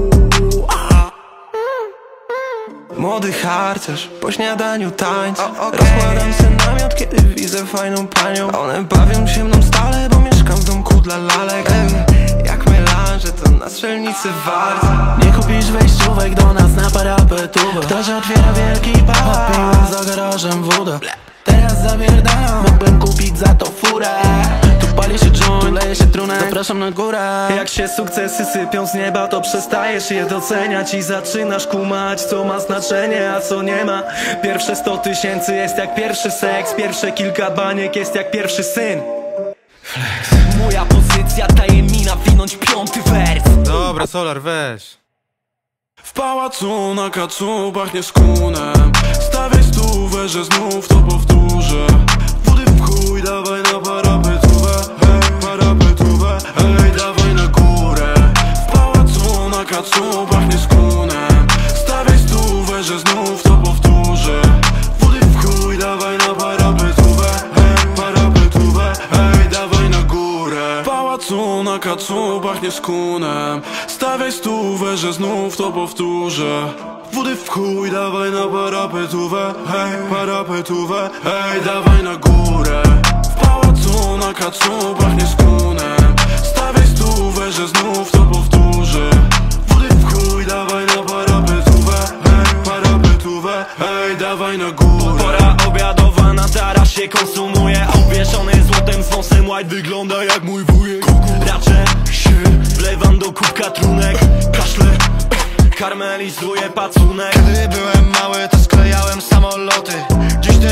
Młody harcerz, po śniadaniu tańczy. Rozkładam se namiot, kiedy widzę fajną panią. One bawią się mną stale, bo mieszkam w domku dla lalek. Jak melanże, to na strzelnicy wart. Nie kupisz wejściówek do nas na parapetówę. Ktoś otwiera wielki pałac. Odpiłem za garażem wodę. Teraz zawierdalam, mógłbym kupić za to furę. Tu pali się joint, tu leje się trunek. Zapraszam na górę. Jak się sukcesy sypią z nieba, to przestajesz je doceniać i zaczynasz kumać, co ma znaczenie, a co nie ma. Pierwsze 100 000 jest jak pierwszy seks. Pierwsze kilka baniek jest jak pierwszy syn. Flex. Moja pozycja daje mi nawinąć 5. wers. Dobra, Solar, weź. W pałacu na kacu pachnie skónem. Stawiaj stówę, że znów to powtórzę. Wody w chuj, dawaj na parapetówę, hej, parapetówę, hej, dawaj na górę. W pałacu na kacu pachnie skónem. Stawiaj stówę, że znów to powtórzę. Wody w chuj, dawaj na parapetówę, hej, parapetówę, hej, dawaj na górę. W pałacu na kacu pachnie skónem. Stawiaj stówę, że znów to powtórzę. Wody w chuj, dawaj na parapetówę, hej, parapetówę, hej, dawaj na górę. W pałacu na kacu pachnie skónem. Stawiaj stówę, że znów to powtórzę. Wody w chuj, dawaj na parapetówę, hej, parapetówę, hej, dawaj na górę. Pora obiadowa na tarasie konsumuje. Obwieszony złotem z wąsem white wygląda jak mój wujek. Raczę się, wlewam do kubka trunek. Kaszle, karmelizuję pacunek. Kiedy byłem mały, to sklejałem samoloty. Dziś też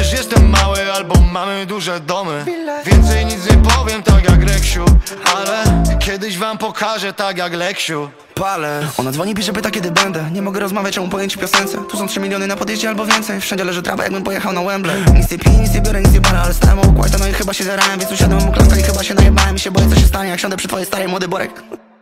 też jestem mały albo mamy duże domy. Więcej nic nie powiem tak jak Reksiu, ale kiedyś wam pokażę tak jak Leksiu. Palę. Ona dzwoni, pisze, pyta kiedy będę. Nie mogę rozmawiać, czemu pojęci piosence. Tu są 3 miliony na podjeździe albo więcej. Wszędzie leży trawa, jakbym pojechał na Wembley. Nic nie piję, nic nie biorę, nic nie palę, ale stałem obok White'a, no i chyba się zarałem. Więc usiadłem u klamka i chyba się najebałem. I się boję, co się stanie, jak siądę przy twojej starej, młody Borek.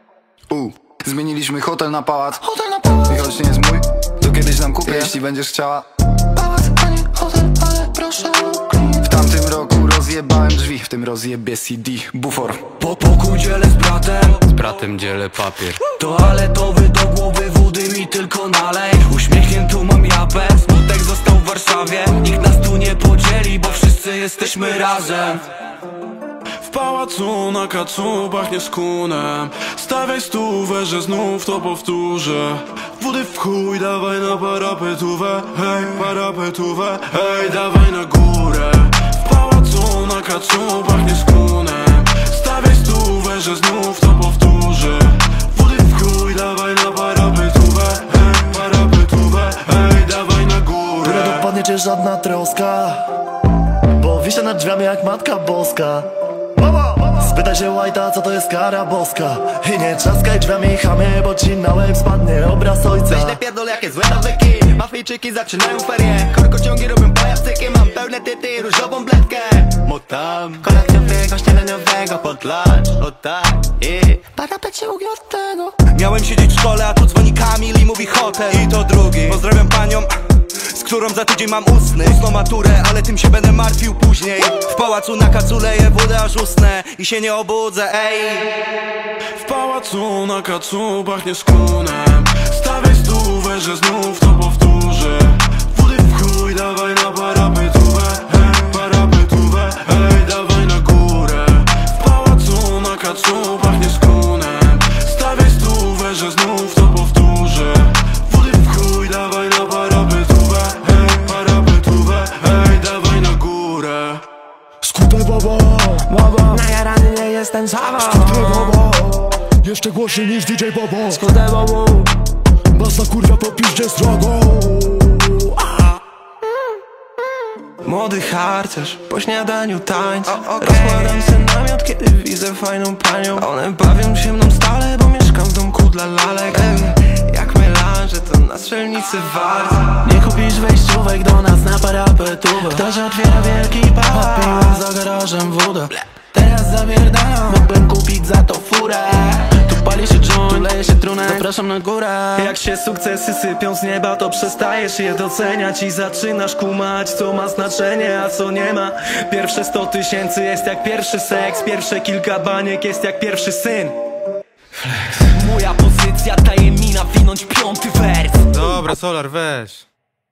Zmieniliśmy hotel na pałac. I choć nie jest mój, to kiedyś nam kupię, jeśli będziesz chciała. Pałac, a nie hotel, ale proszę o klient. W tamtym roku rozjebałem drzwi, w tym rozjebie CD, bufor. Po pokój dzielę z bratem dzielę papier. toaletowy do głowy, wody mi tylko nalej. Uśmiechniętą mam japę, smutek został w Warszawie. Nikt nas tu nie podzieli, bo wszyscy jesteśmy razem. W pałacu na kacu pachnie skónem. Stawiaj stówę, że znów to powtórzę. Wody w chuj, dawaj na parapetówę. Hej, parapetówę, hej, dawaj na górę. W pałacu na kacu pachnie skónem. Stawiaj stówę, że znów to powtórzę. Wody w chuj, dawaj na parapetówę. Hej, parapetówę, hej, dawaj na górę. Nie dopadnie cię żadna troska, bo wiszę nad drzwiami jak Matka Boska. Spytaj się White'a, co to jest kara boska. I nie trzaskaj drzwiami, chamie, bo ci na łeb spadnie obraz ojca. Weź te pierdol jakie złe nawyki. Mafijczyki zaczynają ferie. Korkociągi robią pajacyki. Mam pełne tyty i różową bledkę. Motam kolekcjowego, śniadaniowego podlacz. O tak, parapet się ugiął od tego. Miałem siedzieć w szkole, a tu dzwoni Kamil i mówi hotel. I to drugi. Pozdrawiam panią, z którą za tydzień mam ustną maturę, ale tym się będę martwił później. W pałacu na kacu leję wodę aż usnę i się nie obudzę, ej. W pałacu na kacu pachnie skónem. Stawiaj stówę, że znów to powtórzę. Wody w chuj, dawaj na parapetówę. Hej, parapetówę, hej, dawaj na górę. W pałacu na kacu pachnie skónem. Stawiaj stówę, że znów to powtórzę. Wody w chuj, dawaj na parapetówę. Hej, parapetówę, hej, dawaj na górę. Skutę baba, Najarany nie jestem sama. skutę baba, jeszcze głośniej niż DJ Bobo. Skutę bobu. Basta kurwa po piździe strogo. Młody harcerz, po śniadaniu tańczy. Rozkładam se namiot, kiedy widzę fajną panią. One bawią się mną stale, bo mieszkam w domku dla lalek. Jak melanże, to na strzelnicy wart. Nie kupisz wejściówek do nas na parapetówę. Ktoś otwiera wielki pałac. Odpiłem za garażem wódę. Teraz zawierdalam, mógłbym kupić za to furę. Tu pali się joint, tu leje się trunek. Zapraszam na górę. Jak się sukcesy sypią z nieba, to przestajesz je doceniać i zaczynasz kumać, co ma znaczenie, a co nie ma. Pierwsze 100 000 jest jak pierwszy seks. Pierwsze kilka baniek jest jak pierwszy syn. Flex. Moja pozycja daje mi nawinąć 5. wers. Dobra, Solar, weź.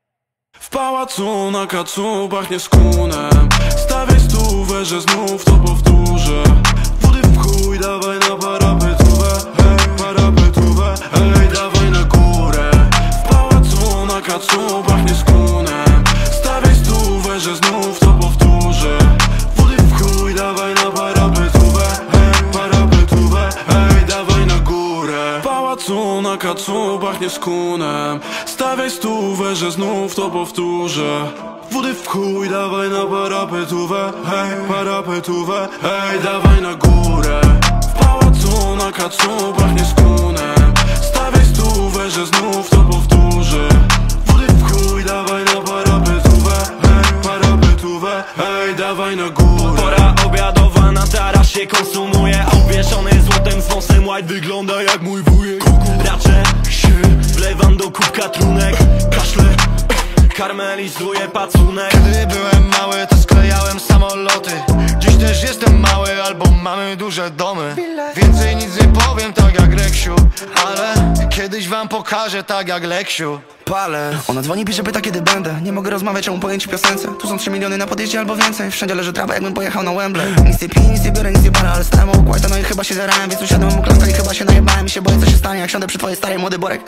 W pałacu na kacu pachnie skónem. Stawiaj stówę, że znów to powtórzę. Wody w chuj, dawaj na parapetówę. Hej, parapetówę, hej, dawaj na górę. W pałacu na kacu pachnie skónem. Stawiaj stówę, że znów to powtórzę. Wody w chuj, dawaj na parapetówę. Hej, parapetówę, hej, dawaj na górę. W pałacu na kacu pachnie skónem. Stawiaj stówę, że znów to powtórzę. Wody w chuj, dawaj na parapetówę. Hej, parapetówę, hej, dawaj na górę. W pałacu na kacu pachnie skónem. Stawiaj stówę, że znów to powtórzę. Wody w chuj, dawaj na parapetówę. Hej, parapetówę, hej, dawaj na górę. Pora obiadowa na tarasie konsumuję. Obwieszony złotem z wąsem white wygląda jak mój wujek. Raczę się, wlewam do kubka trunek. Kaszle, karmelizuję pacunek. Gdy byłem mały, to sklejałem samoloty. Dziś też jestem mały albo mamy duże domy. Więcej nic nie powiem tak jak Reksiu, ale kiedyś wam pokażę tak jak Leksiu. Palę. Ona dzwoni, pisze, pyta kiedy będę. Nie mogę rozmawiać, czemu pojęci piosence. Tu są 3 miliony na podjeździe albo więcej. Wszędzie leży trawa, jakbym pojechał na Wembley. Nic nie piję, nic nie biorę, nic nie palę, ale stałem obok White'a, no i chyba się zarałem. Więc usiadłem u klamka i chyba się najebałem. I się boję, co się stanie, jak siądę przy twojej starej, młody Borek.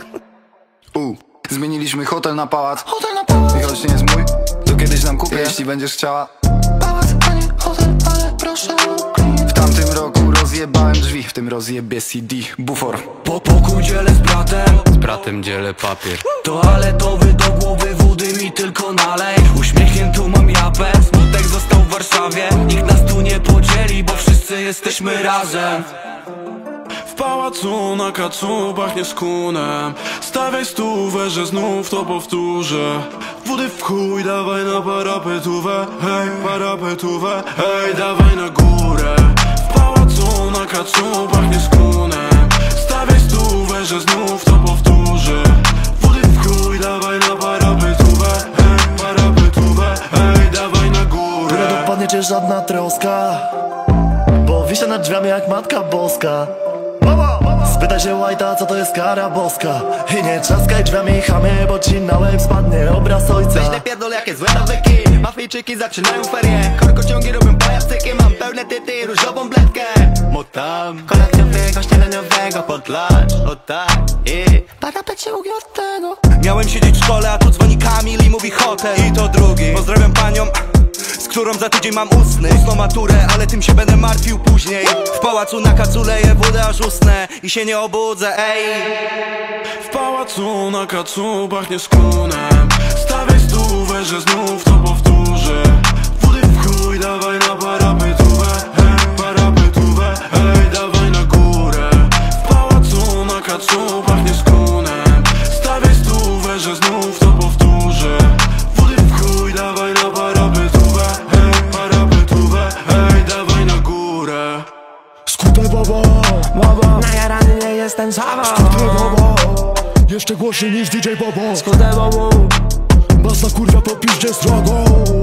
Zmieniliśmy hotel na pałac. I choć nie jest mój, to kiedyś nam kupię, jeśli będziesz chciała. Pałac, a nie hotel, ale proszę. proszę o klip. W tamtym roku rozjebałem drzwi, w tym rozjebie CD, bufor. Pokój dzielę z bratem dzielę papier. Toaletowy do głowy, wody mi tylko nalej. Uśmiechniętą mam japę, smutek został w Warszawie. Nikt nas tu nie podzieli, bo wszyscy jesteśmy razem. W pałacu na kacu pachnie skunem. Stawiaj stówę, że znów to powtórzę. Wody w chuj, dawaj na parapetówę. Hej, parapetówę, hej, dawaj na górę. W pałacu na kacu pachnie skunem. Stawiaj stówę, że znów to powtórzę. Wody w chuj, dawaj na parapetówę. Hej, parapetówę, hej, dawaj na górę. Nie dopadnie cię żadna troska, bo wiszę nad drzwiami jak Matka Boska. Spytaj się White'a, co to jest kara boska. I nie trzaskaj drzwiami, chamy, bo ci na łeb spadnie obraz ojca. Weź te pierdol, jakie złe nawyki. Mafijczyki zaczynają ferie. Korkociągi robią pajacyki. Mam pełne tyty i różową bledkę. Motam kolekcjowego, śniadaniowego podlacz. O tak, i parapet się ugiął od tego. Miałem siedzieć w szkole, a tu dzwoni Kamil i mówi hotel. I to drugi. Pozdrawiam panią, z którą za tydzień mam ustny. Ósmą maturę, ale tym się będę martwił później. W pałacu na kacu leję wodę aż usnę i się nie obudzę, ej. W pałacu na kacu pachnie skunem. Stawiaj stówę, że znów to powtórzę. Wody w chuj, dawaj na parapetówę. Hej, parapetówę, hej, dawaj na górę. W pałacu na kacu pachnie skunem. Stawiaj stówę, że znów to powtórzę. Wody w chuj, dawaj na parapetówę. Hej, parapetówę, hej, dawaj na górę. Skute baba, Najarany nie jestem sama. skute baba, jeszcze głośniej niż DJ Bobo. Skute bobu. Basa kurwa po piździe srogo.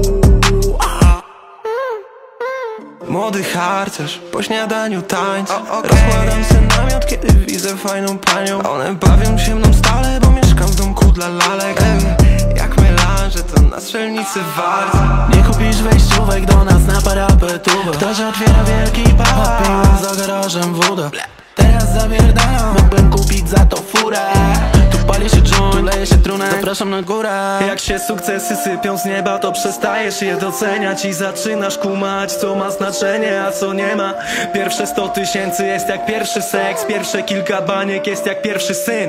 Młody harcerz, po śniadaniu tańc. Rozkładam se namiot, kiedy widzę fajną panią. One bawią się mną stale, bo mieszkam w domku dla lalek. Jak melanże, to na strzelnicy wart. Nie kupisz wejściówek do nas na parapetówę. Ktoś otwiera wielki pałac, piłem za garażem wodę. Teraz zawierdalam, mógłbym kupić za to furę. Tu pali się joint, tu leje się trunek. Zapraszam na górę. Jak się sukcesy sypią z nieba, to przestajesz je doceniać i zaczynasz kumać, co ma znaczenie, a co nie ma. Pierwsze 100 000 jest jak pierwszy seks. Pierwsze kilka baniek jest jak pierwszy syn.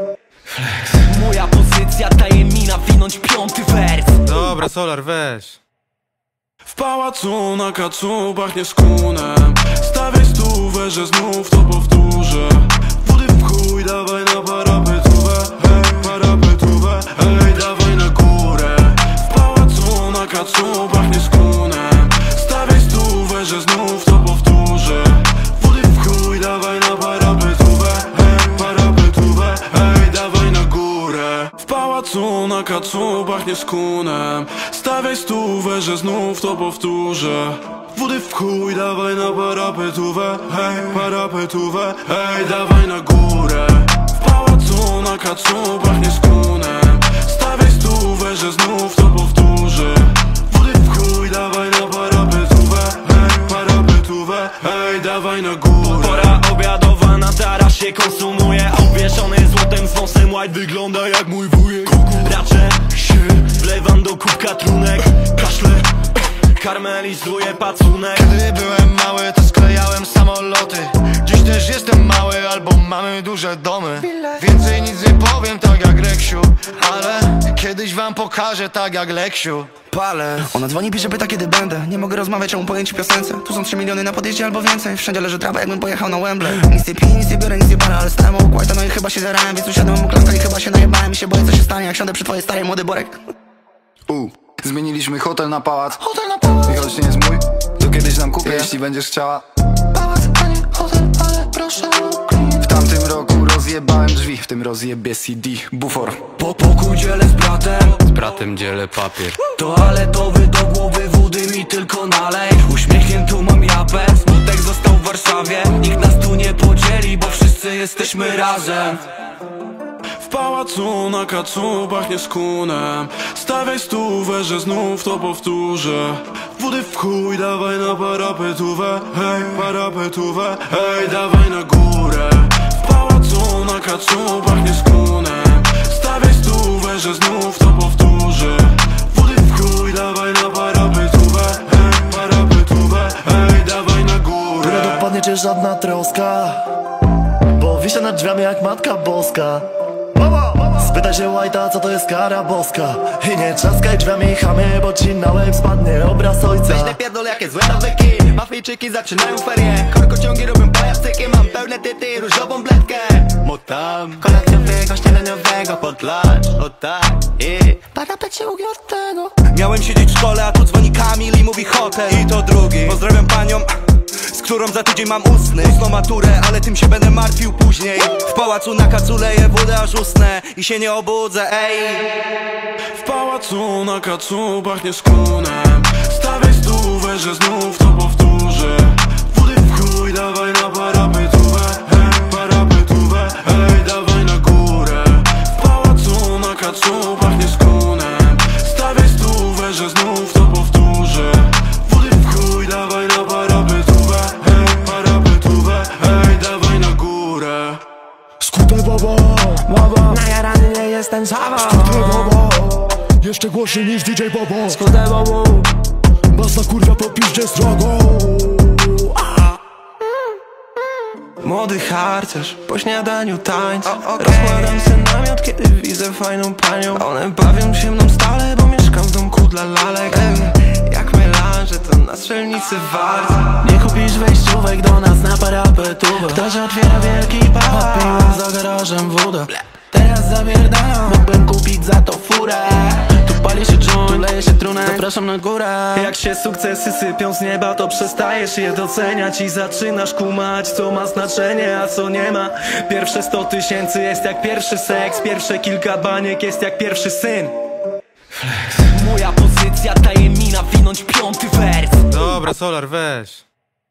Moja pozycja daje mi nawinąć 5. wers. Dobra, Solar, weź. W pałacu na kacu pachnie skunem. Stawiaj stówę, że znów to powtórzę. Wody w chuj, dawaj na parapetówę. Hej, parapetówę, hej, dawaj na górę. W pałacu na kacu pachnie skunem. Stawiaj stówę, że znów to powtórzę. Wody w chuj, dawaj na parapetówę. Hej, parapetówę, hej, dawaj na górę. W pałacu na kacu pachnie skunem. Stawiaj stówę, że znów to powtórzę. Wody w chuj, dawaj na parapetówę. Hej, parapetówę, hej, dawaj na górę. W pałacu na kacu pachnie skunem. Stawiaj stówę, że znów to powtórzę. Wody w chuj, dawaj na parapetówę. Hej, parapetówę, hej, dawaj na górę. Pora obiadowa, na tarasie konsumuję. Obwieszony złotem z wąsem white wygląda jak mój wujek. Raczę się, wlewam do kubka trunek. Kaszle, karmelizuję pacunek. Kiedy byłem mały, to sklejałem samoloty. Dziś też jestem mały, albo mamy duże domy. Więcej nic nie powiem, tak jak Reksiu, ale kiedyś wam pokażę, tak jak Leksiu. Palę. Ona dzwoni, pisze, pyta kiedy będę. Nie mogę rozmawiać o upojęciu piosence. Tu są 3 miliony na podjeździe albo więcej. Wszędzie leży trawa, jakbym pojechał na Wembley. Nic nie piję, nic nie biorę, nic nie palę, ale stałem obok White'a, no i chyba się zarałem. Więc usiadłem mu klamka i chyba się najebałem. I się boję, co się stanie, jak siądę przy twojej starej, młody Borek. Zmieniliśmy hotel na pałac. I choć nie jest mój, to kiedyś nam kupię, jeśli będziesz chciała. Pałac, a nie hotel, ale proszę o klip. W tamtym roku rozjebałem drzwi, w tym rozjebie CD, bufor. Pokój dzielę z bratem dzielę papier. Toaletowy do głowy, wody mi tylko nalej. Uśmiechniętą mam japę, smutek został w Warszawie. Nikt nas tu nie podzieli, bo wszyscy jesteśmy razem. W pałacu na kacu pachnie skunem. Stawiaj stówę, że znów to powtórzę. Wody w chuj, dawaj na parapetówę. Hej, parapetówę, hej, dawaj na górę. W pałacu na kacu pachnie skunem. Stawiaj stówę, że znów to powtórzę. Wody w chuj, dawaj na parapetówę. Hej, parapetówę, hej, dawaj żadna troska, bo wiszę nad drzwiami jak Matka Boska. Spytaj się White'a, co to jest kara boska. I nie trzaskaj drzwiami, chamie, bo ci na łeb spadnie obraz ojca. Weź te pierdol, jakie złe nawyki. Mafijczyki zaczynają ferie, korkociągi robią pajacyki. Mam pełne tyty i różową bledkę. Motam kolacjowego, śniadaniowego, podlacz, o tak. I parapet się ugiortego. Miałem siedzieć w szkole, a tu dzwoni Kamil i mówi hotel. I to drugi. Pozdrawiam panią, z którą za tydzień mam ustny. Ustną maturę, ale tym się będę martwił później. W pałacu na kacu leję wódę aż usnę i się nie obudzę, ej. W pałacu na kacu pachnie skónem. Stawiaj stówę, że znów to powtórzę. Wody w chuj, dawaj na parapetówę. Hej, parapetówę, hej, dawaj na górę. W pałacu na kacu pachnie skónem. Stawiaj stówę, że znów to powtórzę. Wody w chuj, dawaj na parapetówę. Hej, parapetówę, hej, dawaj na górę. Skutę baba, Najarany nie jestem sama. skutę baba, jeszcze głośniej niż DJ Bobo. Skutę bobu. Basta kurwa po piździe strogo. Młody harcerz, po śniadaniu tańczy. Rozkładam se namiot, kiedy widzę fajną panią. A one bawią się mną stale, bo mieszkam w domku dla lalek. Jak melanże, to na strzelnicy warty. Nie kupisz wejściówek do nas na parapetówę. Ktoś otwiera wielki pałac. Piłem za garażem wódę. Teraz zawierdalam. Mógłbym kupić za to furę. Tu pali się joint, tu leje się trunek. Zapraszam na górę. Jak się sukcesy sypią z nieba, to przestajesz je doceniać i zaczynasz kumać, co ma znaczenie, a co nie ma. Pierwsze 100 000 jest jak pierwszy seks. Pierwsze kilka baniek jest jak pierwszy syn. Moja pozycja daje mi nawinąć 5. wers. Dobra, Solar, weź.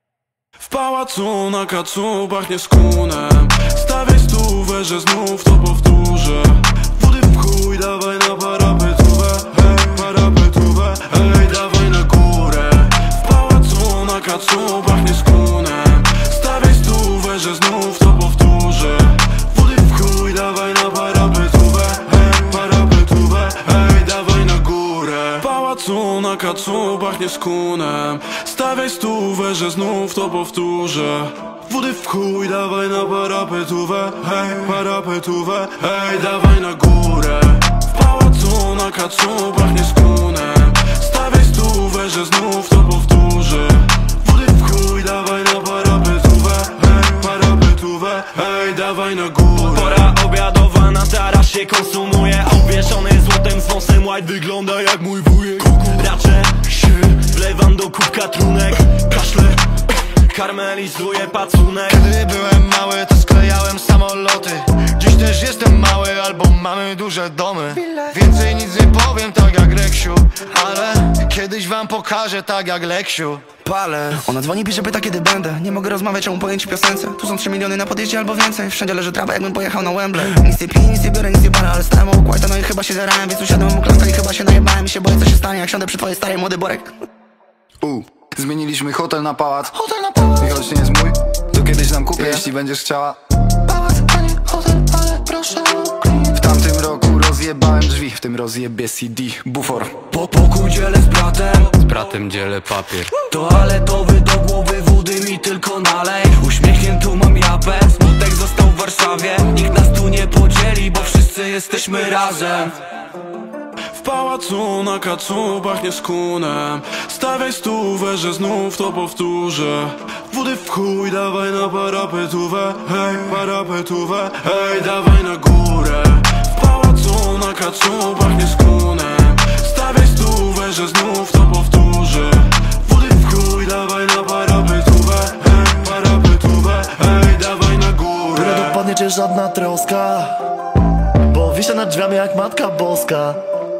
W pałacu na kacu pachnie skónem. Stawiaj stówę, że znów to powtórzę. Wody w chuj, dawaj na parapetówę. Hej, parapetówę, hej, dawaj na górę. W pałacu na kacu pachnie skónem. Stawiaj stówę, że znów to powtórzę. Wody w chuj, dawaj na parapetówę. Hej, parapetówę, hej, dawaj na górę. W pałacu na kacu pachnie skónem. Stawiaj stówę, że znów to powtórzę. Wody w chuj, dawaj na parapetówę. Hej, parapetówę, hej, dawaj na górę. W pałacu na kacu pachnie skónem. Stawiaj stówę, że znów to powtórzę. Wody w chuj, dawaj na parapetówę. Hej, parapetówę, hej, dawaj na górę. Pora obiadowa, na taras się konsumuje. Obwieszony złotem z wąsem white wygląda jak mój wujek. Raczę się, wlewam do kubka trunek. Kaszle, karmelizuję pacunek. Kiedy byłem mały, to sklejałem samoloty. Dziś też jestem mały, albo mamy duże domy. Więcej nic nie powiem, tak jak Reksiu, ale kiedyś wam pokażę, tak jak Leksiu. Palę. Ona dzwoni, pisze, pyta kiedy będę. Nie mogę rozmawiać o upojęciu piosence. Tu są 3 miliony na podjeździe albo więcej. Wszędzie leży trawa, jakbym pojechał na Wembley. Nic nie piję, nic nie biorę, nic nie palę, ale stałem obok White'a, no i chyba się zarałem. Więc usiadłem u klanka i chyba się najebałem. I się boję, co się stanie, jak siądę przy twojej starej, młody Borek. Zmieniliśmy hotel na pałac. I choć nie jest mój, to kiedyś nam kupię, jeśli będziesz chciała. Pałac, a nie hotel, ale proszę o klient. W tamtym roku rozjebałem drzwi, w tym rozjebie CD, bufor. Pokój dzielę z bratem. Z bratem dzielę papier. Toaletowy do głowy, wody mi tylko nalej. Uśmiechniętą mam japę. Smutek został w Warszawie. Nikt nas tu nie podzieli, bo wszyscy jesteśmy razem. W pałacu na kacu pachnie skónem. Stawiaj stówę, że znów to powtórzę. Wody w chuj, dawaj na parapetówę. Hej, parapetówę, hej, dawaj na górę. W pałacu na kacu pachnie skónem. Stawiaj stówę, że znów to powtórzę. Wody w chuj, dawaj na parapetówę. Hej, parapetówę, hej, dawaj na górę. Byle dopadnie cię żadna troska, bo wiszę nad drzwiami jak Matka Boska.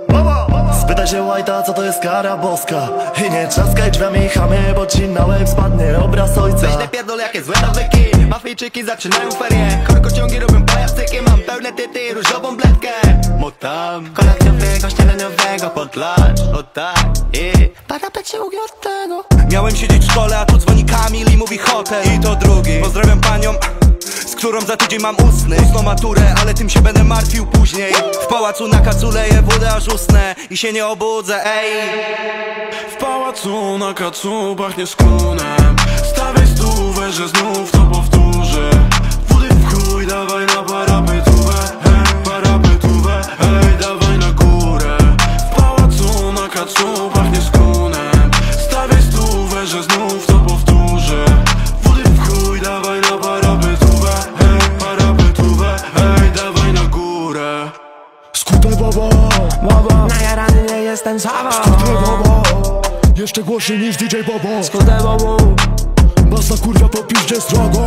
Spytaj się White'a, co to jest kara boska. I nie trzaskaj drzwiami, chamie, bo ci na łeb spadnie obraz ojca. Weź te pierdol, jakie złe nawyki. Mafijczyki zaczynają ferie, korkociągi robią pajacyki. Mam pełne tyty i różową bledkę. Motam kolacjowego, śniadaniowego, podlacz, o tak. I parapet się ugiortego. Miałem siedzieć w szkole, a tu dzwoni Kamil i mówi hotel. I to drugi. Pozdrawiam panią, z którą za tydzień mam ustny. Ustną maturę, ale tym się będę martwił później. W pałacu na kacu leję wódę aż usnę i się nie obudzę, ej. W pałacu na kacu pachnie skónem. Stawiaj stówę, stówę, że znów to powtórzę. Wody w chuj, dawaj na parapetówę, hej, parapetówę, hej, dawaj na górę. W pałacu na kacu pachnie skunem. Stawiaj stówę, że znów to powtórzę. Wody w chuj, dawaj na parapetówę, hej, parapetówę, hej, dawaj na górę. Skute baba, Najarany nie jestem sama. skute baba, jeszcze głośniej niż DJ Bobo. Skute bobu. Basa kurwa po piździe strogo.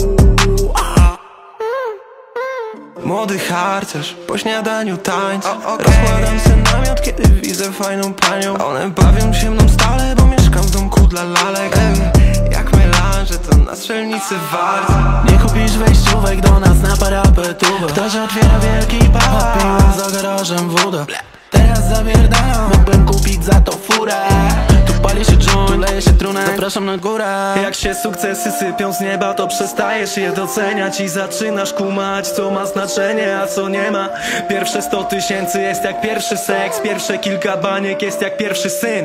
Młody harcerz, po śniadaniu tańc. Rozkładam se namiot, kiedy widzę fajną panią. One bawią się mną stale, bo mieszkam w domku dla lalek. Jak melanże, to na strzelnicy wart. Nie kupisz wejściówek do nas na parapetówę. Ktoś otwiera wielki pałac. Piłem za garażem wodę. Teraz zawierdalam, mógłbym kupić za to furę. Tu pali się joint, tu leje się trunek. Zapraszam na górę. Jak się sukcesy sypią z nieba, to przestajesz je doceniać i zaczynasz kumać, co ma znaczenie, a co nie ma. Pierwsze 100 000 jest jak pierwszy seks. Pierwsze kilka baniek jest jak pierwszy syn.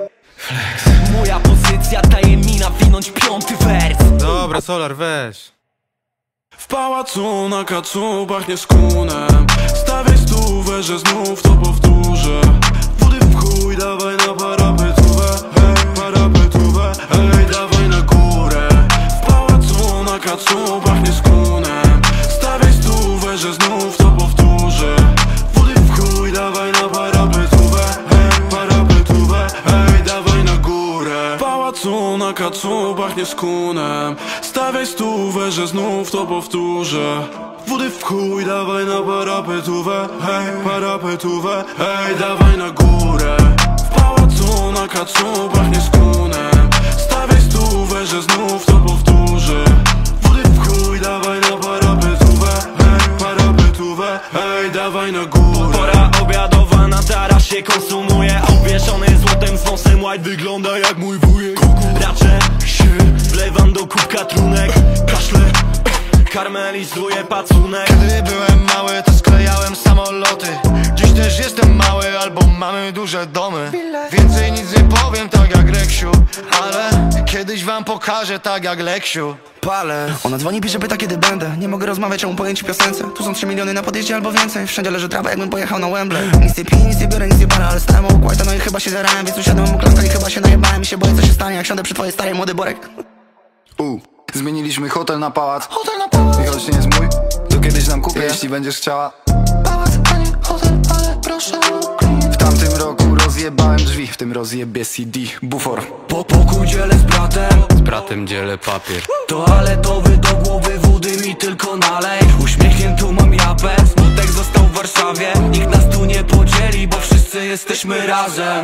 Moja pozycja daje mi nawinąć 5. wers. Dobra, Solar, weź. W pałacu na kacu pachnie skunem. Stawiaj stówę, że znów to powtórzę. Wody w chuj, dawaj na parapetówę, hej, parapetówę, hej, dawaj na górę. W pałacu na kacu pachnie skunem. Stawiaj stówę, że znów to powtórzę. Wody w chuj, dawaj na parapetówę, hej, parapetówę, hej, dawaj na górę. W pałacu na kacu pachnie skunem. Stawiaj stówę, że znów to powtórzę. Wody w chuj, dawaj na parapetówę, hej, parapetówę, hej, dawaj na górę. W pałacu na kacu pachnie skunem. Stawiaj stówę, że znów to powtórzę. Wody w chuj, dawaj na parapetówę, hej, parapetówę, hej, dawaj na górę. Pora obiadowa na tarasie konsumuje. Obwieszony złotem z nosem white wygląda jak mój wujek. Raczę się, wlewam do kubka trunek. Kaszle, karmelizuję pacunek. Kiedy byłem mały, to sklejałem samoloty. Dziś też jestem mały, albo mamy duże domy. Więcej nic nie powiem, tak jak Reksiu, ale kiedyś wam pokażę, tak jak Leksiu. Palę. Ona dzwoni, pisze, pyta kiedy będę. Nie mogę rozmawiać o pojęciu piosence. Tu są 3 miliony na podjeździe albo więcej. Wszędzie leży trawa, jakbym pojechał na Wembley. Nic nie piję, nic nie biorę, nic nie palę, ale stałem obok White'a, no i chyba się zarałem. Więc usiadłem mu klamkę i chyba się najebałem. I się boję, co się stanie, jak siądę przy twojej starej, młody Borek. Zmieniliśmy hotel na pałac. I choć nie jest mój, to kiedyś nam kupię, jeśli będziesz chciała. Pałac, a nie hotel, ale proszę o klient. W tamtym roku rozjebałem drzwi, w tym rozjebie CD, bufor. Pokój dzielę z bratem dzielę papier. toaletowy do głowy, wody mi tylko nalej. Uśmiechniętą mam japę, smutek został w Warszawie. Nikt nas tu nie podzieli, bo wszyscy jesteśmy razem.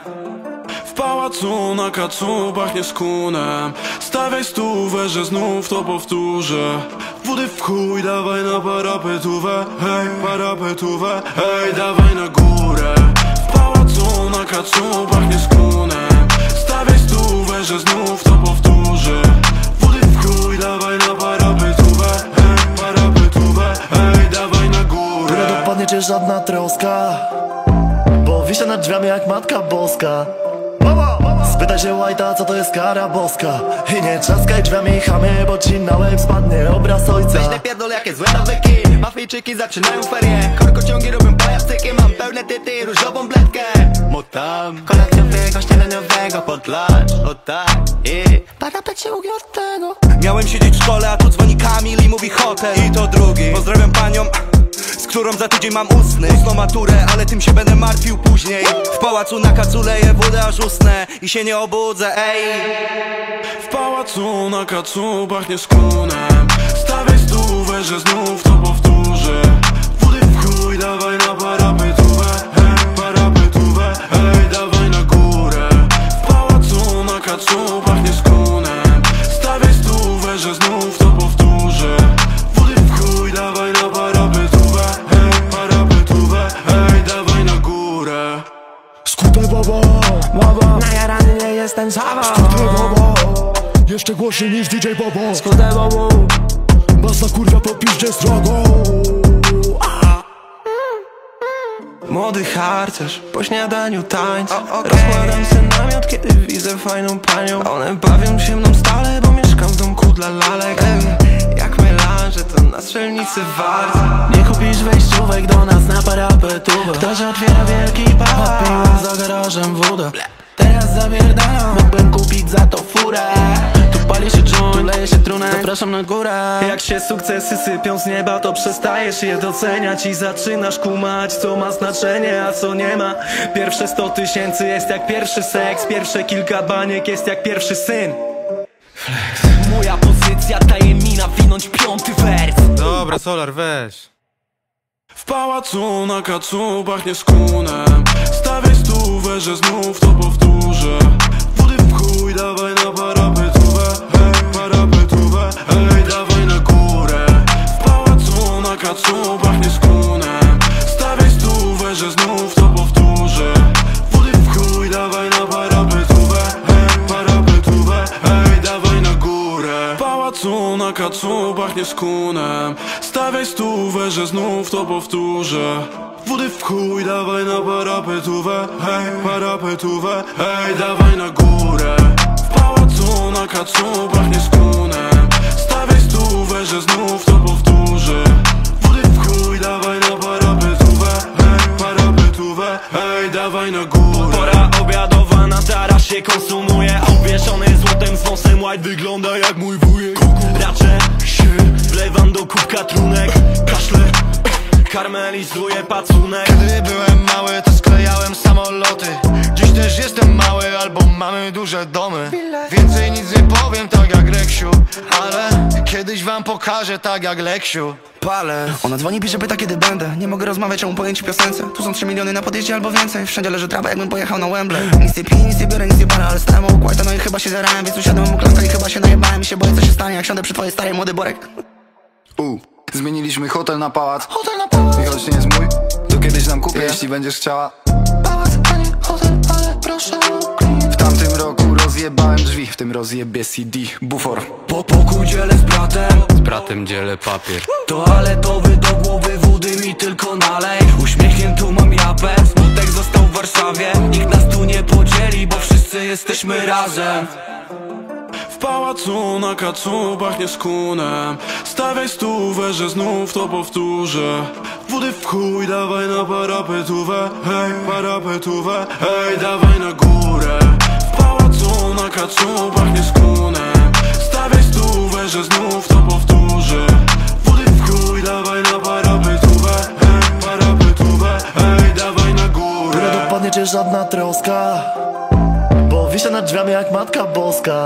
W pałacu na kacu pachnie skunem. Stawiaj stówę, że znów to powtórzę. Wody w chuj, dawaj na parapetówę, hej, parapetówę, hej, dawaj na górę. W pałacu na kacu pachnie skunem. Stawiaj stówę, że znów to powtórzę. Wody w chuj, dawaj na parapetówę, hej, parapetówę, hej, dawaj na górę. Nie dopadnie cię żadna troska, bo wiszę nad drzwiami jak Matka Boska. Spytaj się White'a, co to jest kara boska. I nie trzaskaj drzwiami, chamie, bo ci na łeb spadnie obraz ojca. Weź nie pierdol, jakie złe nawyki. Mafijczyki zaczynają ferie. Korkociągi robią pajacyki. Mam pełne tyty i różową bledkę. Motam kolekcjowego, śniadaniowego pod lunch. O tak, parapet się ugnie od tego. Miałem siedzieć w szkole, a tu dzwoni Kamil i mówi hotel. I to drugi. Pozdrawiam panią, z którą za tydzień mam ustną maturę, ale tym się będę martwił później. W pałacu na kacu leję wodę aż usnę i się nie obudzę, ej. W pałacu na kacu pachnie skunem. Stawiaj stówę, że znów to powtórzę. Wody w chuj, dawaj na parapetówę, hej, parapetówę, hej, dawaj na górę. W pałacu na kacu pachnie skunem. Stawiaj stówę, że znów to powtórzę. Wody w chuj, dawaj na parapetówę, hej, parapetówę, hej, dawaj na górę. Skute baba, Najarany nie jestem sama. skute baba, jeszcze głośniej niż DJ Bobo. Skute bobu. Basa kurwa po piździe strogo. Młody harcerz, po śniadaniu tańczy. Rozkładam se namiot, kiedy widzę fajną panią. One bawią się mną stale, bo mieszkam w domku dla lalek. Jak melanże, to na strzelnicy wart. Nie kupisz wejściówek do nas na parapetówę. Ktoś otwiera wielki pałac, piłem za garażem wódę. Teraz zawierdalam, mógłbym kupić za to furę. Tu pali się joint, tu leje się trunek, zapraszam na górę. Jak się sukcesy sypią z nieba, to przestajesz je doceniać i zaczynasz kumać, co ma znaczenie, a co nie ma. Pierwsze 100 000 jest jak pierwszy seks, pierwsze kilka baniek jest jak pierwszy syn. Flex. Moja pozycja daje mi nawinąć 5. wers. Dobra, Solar, weź. W pałacu na kacu pachnie skunem. Stawiaj stówę, że znów to powtórzę. Wody w chuj, dawaj na parapetówę. Hej, parapetówę, hej, dawaj na górę. W pałacu na kacu pachnie skunem. Stawiaj stówę, że znów to powtórzę. Wody w chuj, dawaj na parapetówę. Hej, parapetówę, hej, dawaj na górę. W pałacu na kacu pachnie skunem. Stawiaj stówę, że znów to powtórzę. Wody w chuj, dawaj na parapetówę. Hej, parapetówę, hej, dawaj na górę. W pałacu na kacu pachnie skunem. Stawiaj stówę, że znów to powtórzę. Wody w chuj, dawaj na parapetówę. Hej, parapetówę, hej, dawaj na górę. Pora obiadowa, na taras się konsumuje. Obwieszony złotem z wąsem white wygląda jak mój wujek. Raczę się, wlewam do kubka trunek. Kaszle, karmelizuję pacunek. Kiedy byłem mały, to sklejałem samoloty. Dziś też jestem mały, albo mamy duże domy. Więcej nic nie powiem, tak jak Reksiu, ale kiedyś wam pokażę, tak jak Leksiu. Palę. Ona dzwoni, pisze, pyta kiedy będę. Nie mogę rozmawiać o upojęciu piosence. Tu są 3 miliony na podjeździe albo więcej. Wszędzie leży trawa, jakbym pojechał na Wembley. Nic nie piję, nic nie biorę, nic nie palę, ale stałem u White'a, no i chyba się zarałem. Więc usiadłem u klaska i chyba się najebałem. I się boję, co się stanie, jak siądę przy twojej starej, młody Borek. Zmieniliśmy hotel na pałac. I choć nie jest mój, to kiedyś nam kupię, jeśli będziesz chciała. Pałac, a nie hotel, ale proszę o klient. W tamtym roku rozjebałem drzwi, w tym rozjebie CD, bufor. Pokój dzielę z bratem dzielę papier. toaletowy do głowy, wody mi tylko nalej. Uśmiechniętą mam japę, smutek został w Warszawie. Nikt nas tu nie podzieli, bo wszyscy jesteśmy razem. W pałacu na kacu pachnie skunem. Stawiaj stówę, że znów to powtórzę. Wody w chuj, dawaj na parapetówę. Hej, parapetówę, hej, dawaj na górę. W pałacu na kacu pachnie skunem. Stawiaj stówę, że znów to powtórzę. Wody w chuj, dawaj na parapetówę. Hej, parapetówę, hej, dawaj na górę. Nie dopadnie cię żadna troska, bo wiszę nad drzwiami jak Matka Boska.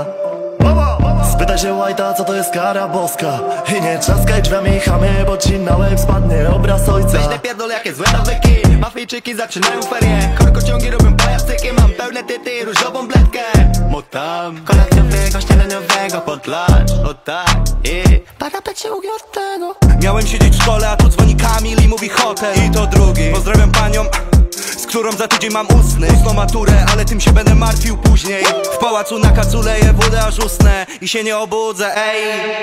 Spytaj się White'a, co to jest kara boska. I nie trzaskaj drzwiami, chamie, bo ci na łeb spadnie obraz ojca. Weź te pierdol, jakie złe nawyki. Mafijczyki zaczynają ferie. Korkociągi robią pajacyki. Mam pełne tyty i różową bledkę. Motam kolekcjowego, śniadaniowego podlacz, o tak, i parapet się ugiął od tego. Miałem siedzieć w szkole, a tu dzwoni Kamil i mówi hotel. I to drugi. Pozdrawiam panią, z którą za tydzień mam ustny. Ustną maturę, ale tym się będę martwił później. W pałacu na kacu leję wodę aż usnę i się nie obudzę, ej.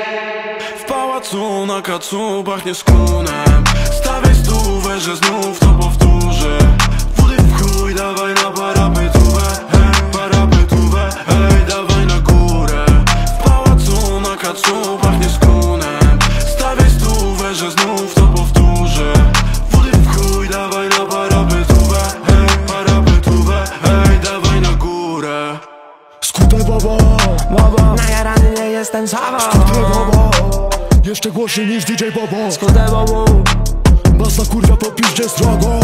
W pałacu na kacu pachnie skunem. Stawiaj stówę, że znów to powtórzę. Wody w chuj, dawaj na parapetówę. Hej, parapetówę, hej, dawaj na górę. W pałacu na kacu pachnie skunem. Stawiaj stówę, że znów to powtórzę. Wody w chuj, dawaj na parapetówę. Hej, parapetówę, hej, dawaj na górę. Skutę baba, Najarany nie jestem sama. skutę baba, jeszcze głośniej niż DJ Bobo. Skutę bobu. Basta kurwa po piździe z drogą.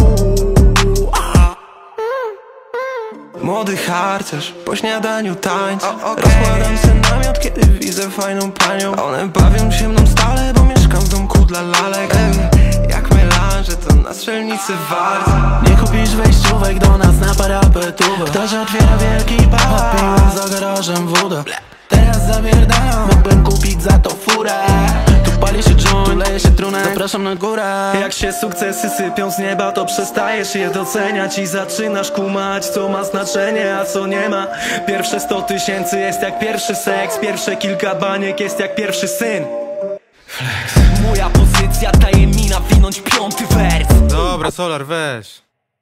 Młody harcerz, po śniadaniu tańczy. Rozkładam se namiot, kiedy widzę fajną panią. One bawią się mną stale, bo mieszkam w domku dla lalek. Jak melanże, to na strzelnicy wart. Nie kupisz wejściówek do nas na parapetówę. Ktoś otwiera wielki pałac, piłem za garażem wódę. Teraz zawierdalam, mógłbym kupić za to furę. Tu pali się joint, tu leje się trunek, zapraszam na górę. Jak się sukcesy sypią z nieba, to przestajesz je doceniać i zaczynasz kumać, co ma znaczenie, a co nie ma. Pierwsze 100 000 jest jak pierwszy seks, pierwsze kilka baniek jest jak pierwszy syn. Moja pozycja daje mi nawinąć 5. wers. Dobra, Solar, weź.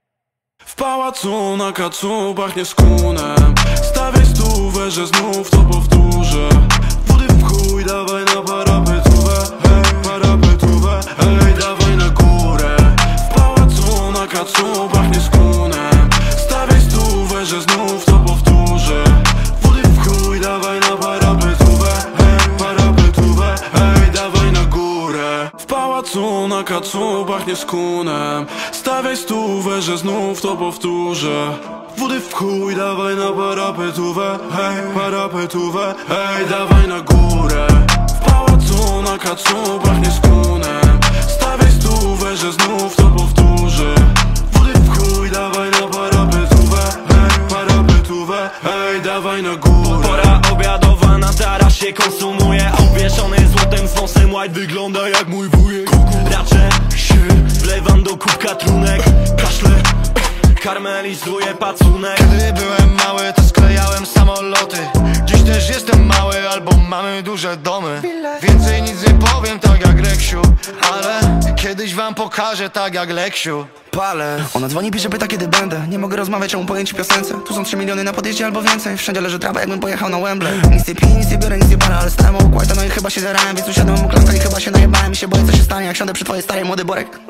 W pałacu na kacu pachnie skunem. Stawiaj stówę, że znów to powtórzę. Wody w chuj, dawaj na parapetówę. Hej, parapetówę, hej, dawaj na górę. W pałacu na kacu pachnie skunem. Stawiaj stówę, że znów to powtórzę. Wody w chuj, dawaj na parapetówę. Hej, parapetówę, hej, dawaj na górę. W pałacu na kacu pachnie skunem. Stawiaj stówę, że znów to powtórzę. Wody w chuj, dawaj na parapetówę. Hej, parapetówę, hej, dawaj na górę. W pałacu na kacu pachnie skunem. Stawiaj stówę, że znów to powtórzę. Wody w chuj, dawaj na parapetówę. Hej, parapetówę, hej, dawaj na górę. Pora obiadowa na tarasie konsumuję. Obwieszony złotem z wąsem white wygląda jak mój wujek. Raczę się, wlewam do kubka trunek. Kaszle, karmelizuję pacunek. Kiedy byłem mały, to sklejałem samoloty. Dziś też jestem mały, albo mamy duże domy. Więcej nic nie powiem, tak jak Reksiu, ale kiedyś wam pokażę, tak jak Leksiu. Palę. Ona dzwoni, pisze, pyta kiedy będę. Nie mogę rozmawiać o upojęciu piosence. Tu są 3 miliony na podjeździe albo więcej. Wszędzie leży trawa, jakbym pojechał na Wembley. Nic nie piję, nic nie biorę, nic nie palę, ale stałem obok White'a, no i chyba się zarałem. Więc usiadłem u klanka i chyba się najebałem. I się boję, co się stanie, jak siądę przy twojej starej, młody Borek.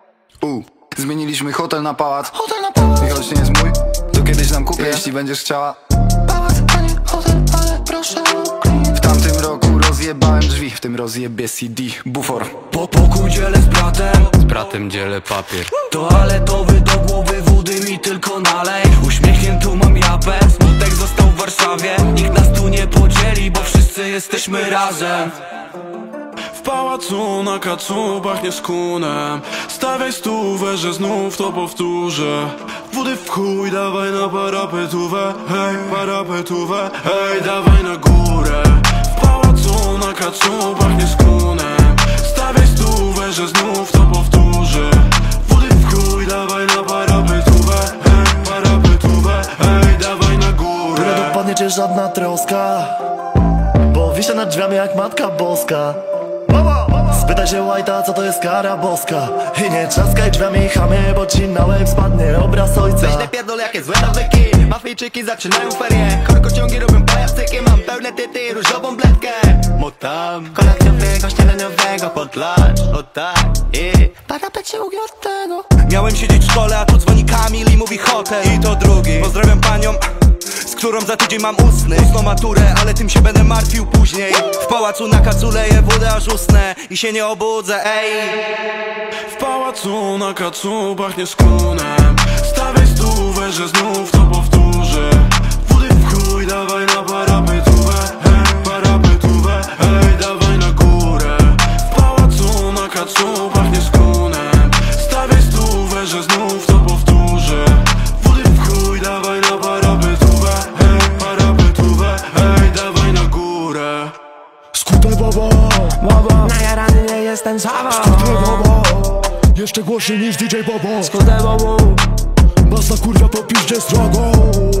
Zmieniliśmy hotel na pałac. I choć nie jest mój, to kiedyś nam kupię, jeśli będziesz chciała. Pałac, a nie hotel, ale proszę o klient. W tamtym roku rozjebałem drzwi, w tym rozjebie CD, bufor. Pokój dzielę z bratem dzielę papier. toaletowy do głowy, wody mi tylko nalej. Uśmiechniętą mam japę, smutek został w Warszawie. Nikt nas tu nie podzieli, bo wszyscy jesteśmy razem. W pałacu na kacu pachnie skunem. Stawiaj stówę, że znów to powtórzę. Wody w chuj, dawaj na parapetówę. Hej, parapetówę, hej, dawaj na górę. W pałacu na kacu pachnie skunem. Stawiaj stówę, że znów to powtórzę. Wody w chuj, dawaj na parapetówę. Hej, parapetówę, hej, dawaj na górę. Nie dopadnie cię żadna troska, bo wiszę nad drzwiami jak Matka Boska. Spytaj się White'a, co to jest kara boska. I nie trzaskaj drzwiami, chamie, bo ci na łeb spadnie obraz ojca. Weź te pierdol, jakie złe nawyki. Mafijczyki zaczynają ferie. Korkociągi robią pajacyki. Mam pełne tyty i różową bledkę. Motam kolekcjonego, śniadaniowego pod lunch. O tak, i parapet się ugiął od tego. Miałem siedzieć w szkole, a tu dzwoni Kamil i mówi hotel. I to drugi. Pozdrawiam panią, z którą za tydzień mam ustny. Ustną maturę, ale tym się będę martwił później. W pałacu na kacu leję wodę aż usnę i się nie obudzę, ej. W pałacu na kacu pachnie skunem. Stawiaj stówę, że znów to powtórzę. Wody w chuj, dawaj na parapetówę. Hej, parapetówę, hej, dawaj na górę. W pałacu na kacu pachnie skunem. Stawiaj stówę, że znów to powtórzę. Wody w chuj, dawaj na parapetówę. Hej, parapetówę, hej, dawaj na górę. Skute baba, Najarany nie jestem sama. skute baba, jeszcze głośniej niż DJ Bobo. Skute bobu, Basta kurwa po piździe strogo.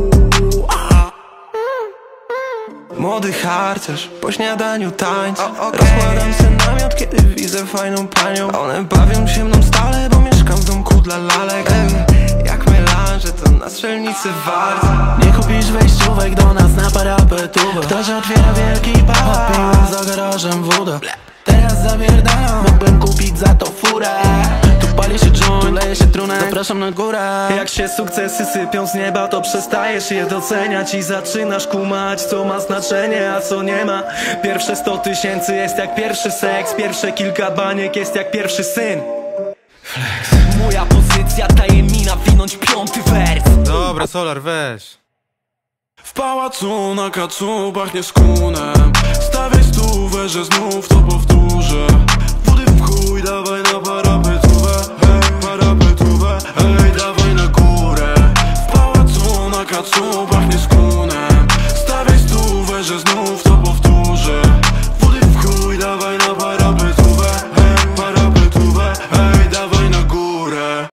Młody harcerz, po śniadaniu tańczy. Rozkładam se namiot, kiedy widzę fajną panią. One bawią się mną stale, bo mieszkam w domku dla lalek. Jak melanże, to na strzelnicy wart. nie kupisz wejściówek do nas na parapetówę. Ktoś otwiera wielki pałac, piłem za garażem wodę. Teraz zawierdalam, mógłbym kupić za to furę. Tu pali się joint, tu leje się trunek, zapraszam na górę. Jak się sukcesy sypią z nieba, to przestajesz je doceniać i zaczynasz kumać, co ma znaczenie, a co nie ma. Pierwsze 100 000 jest jak pierwszy seks, pierwsze kilka baniek jest jak pierwszy syn. Moja pozycja daje mi nawinąć 5. wers. Dobra, Solar, weź. W pałacu na kacu pachnie skunem. Stawiaj stówę, że znów to powtórzę.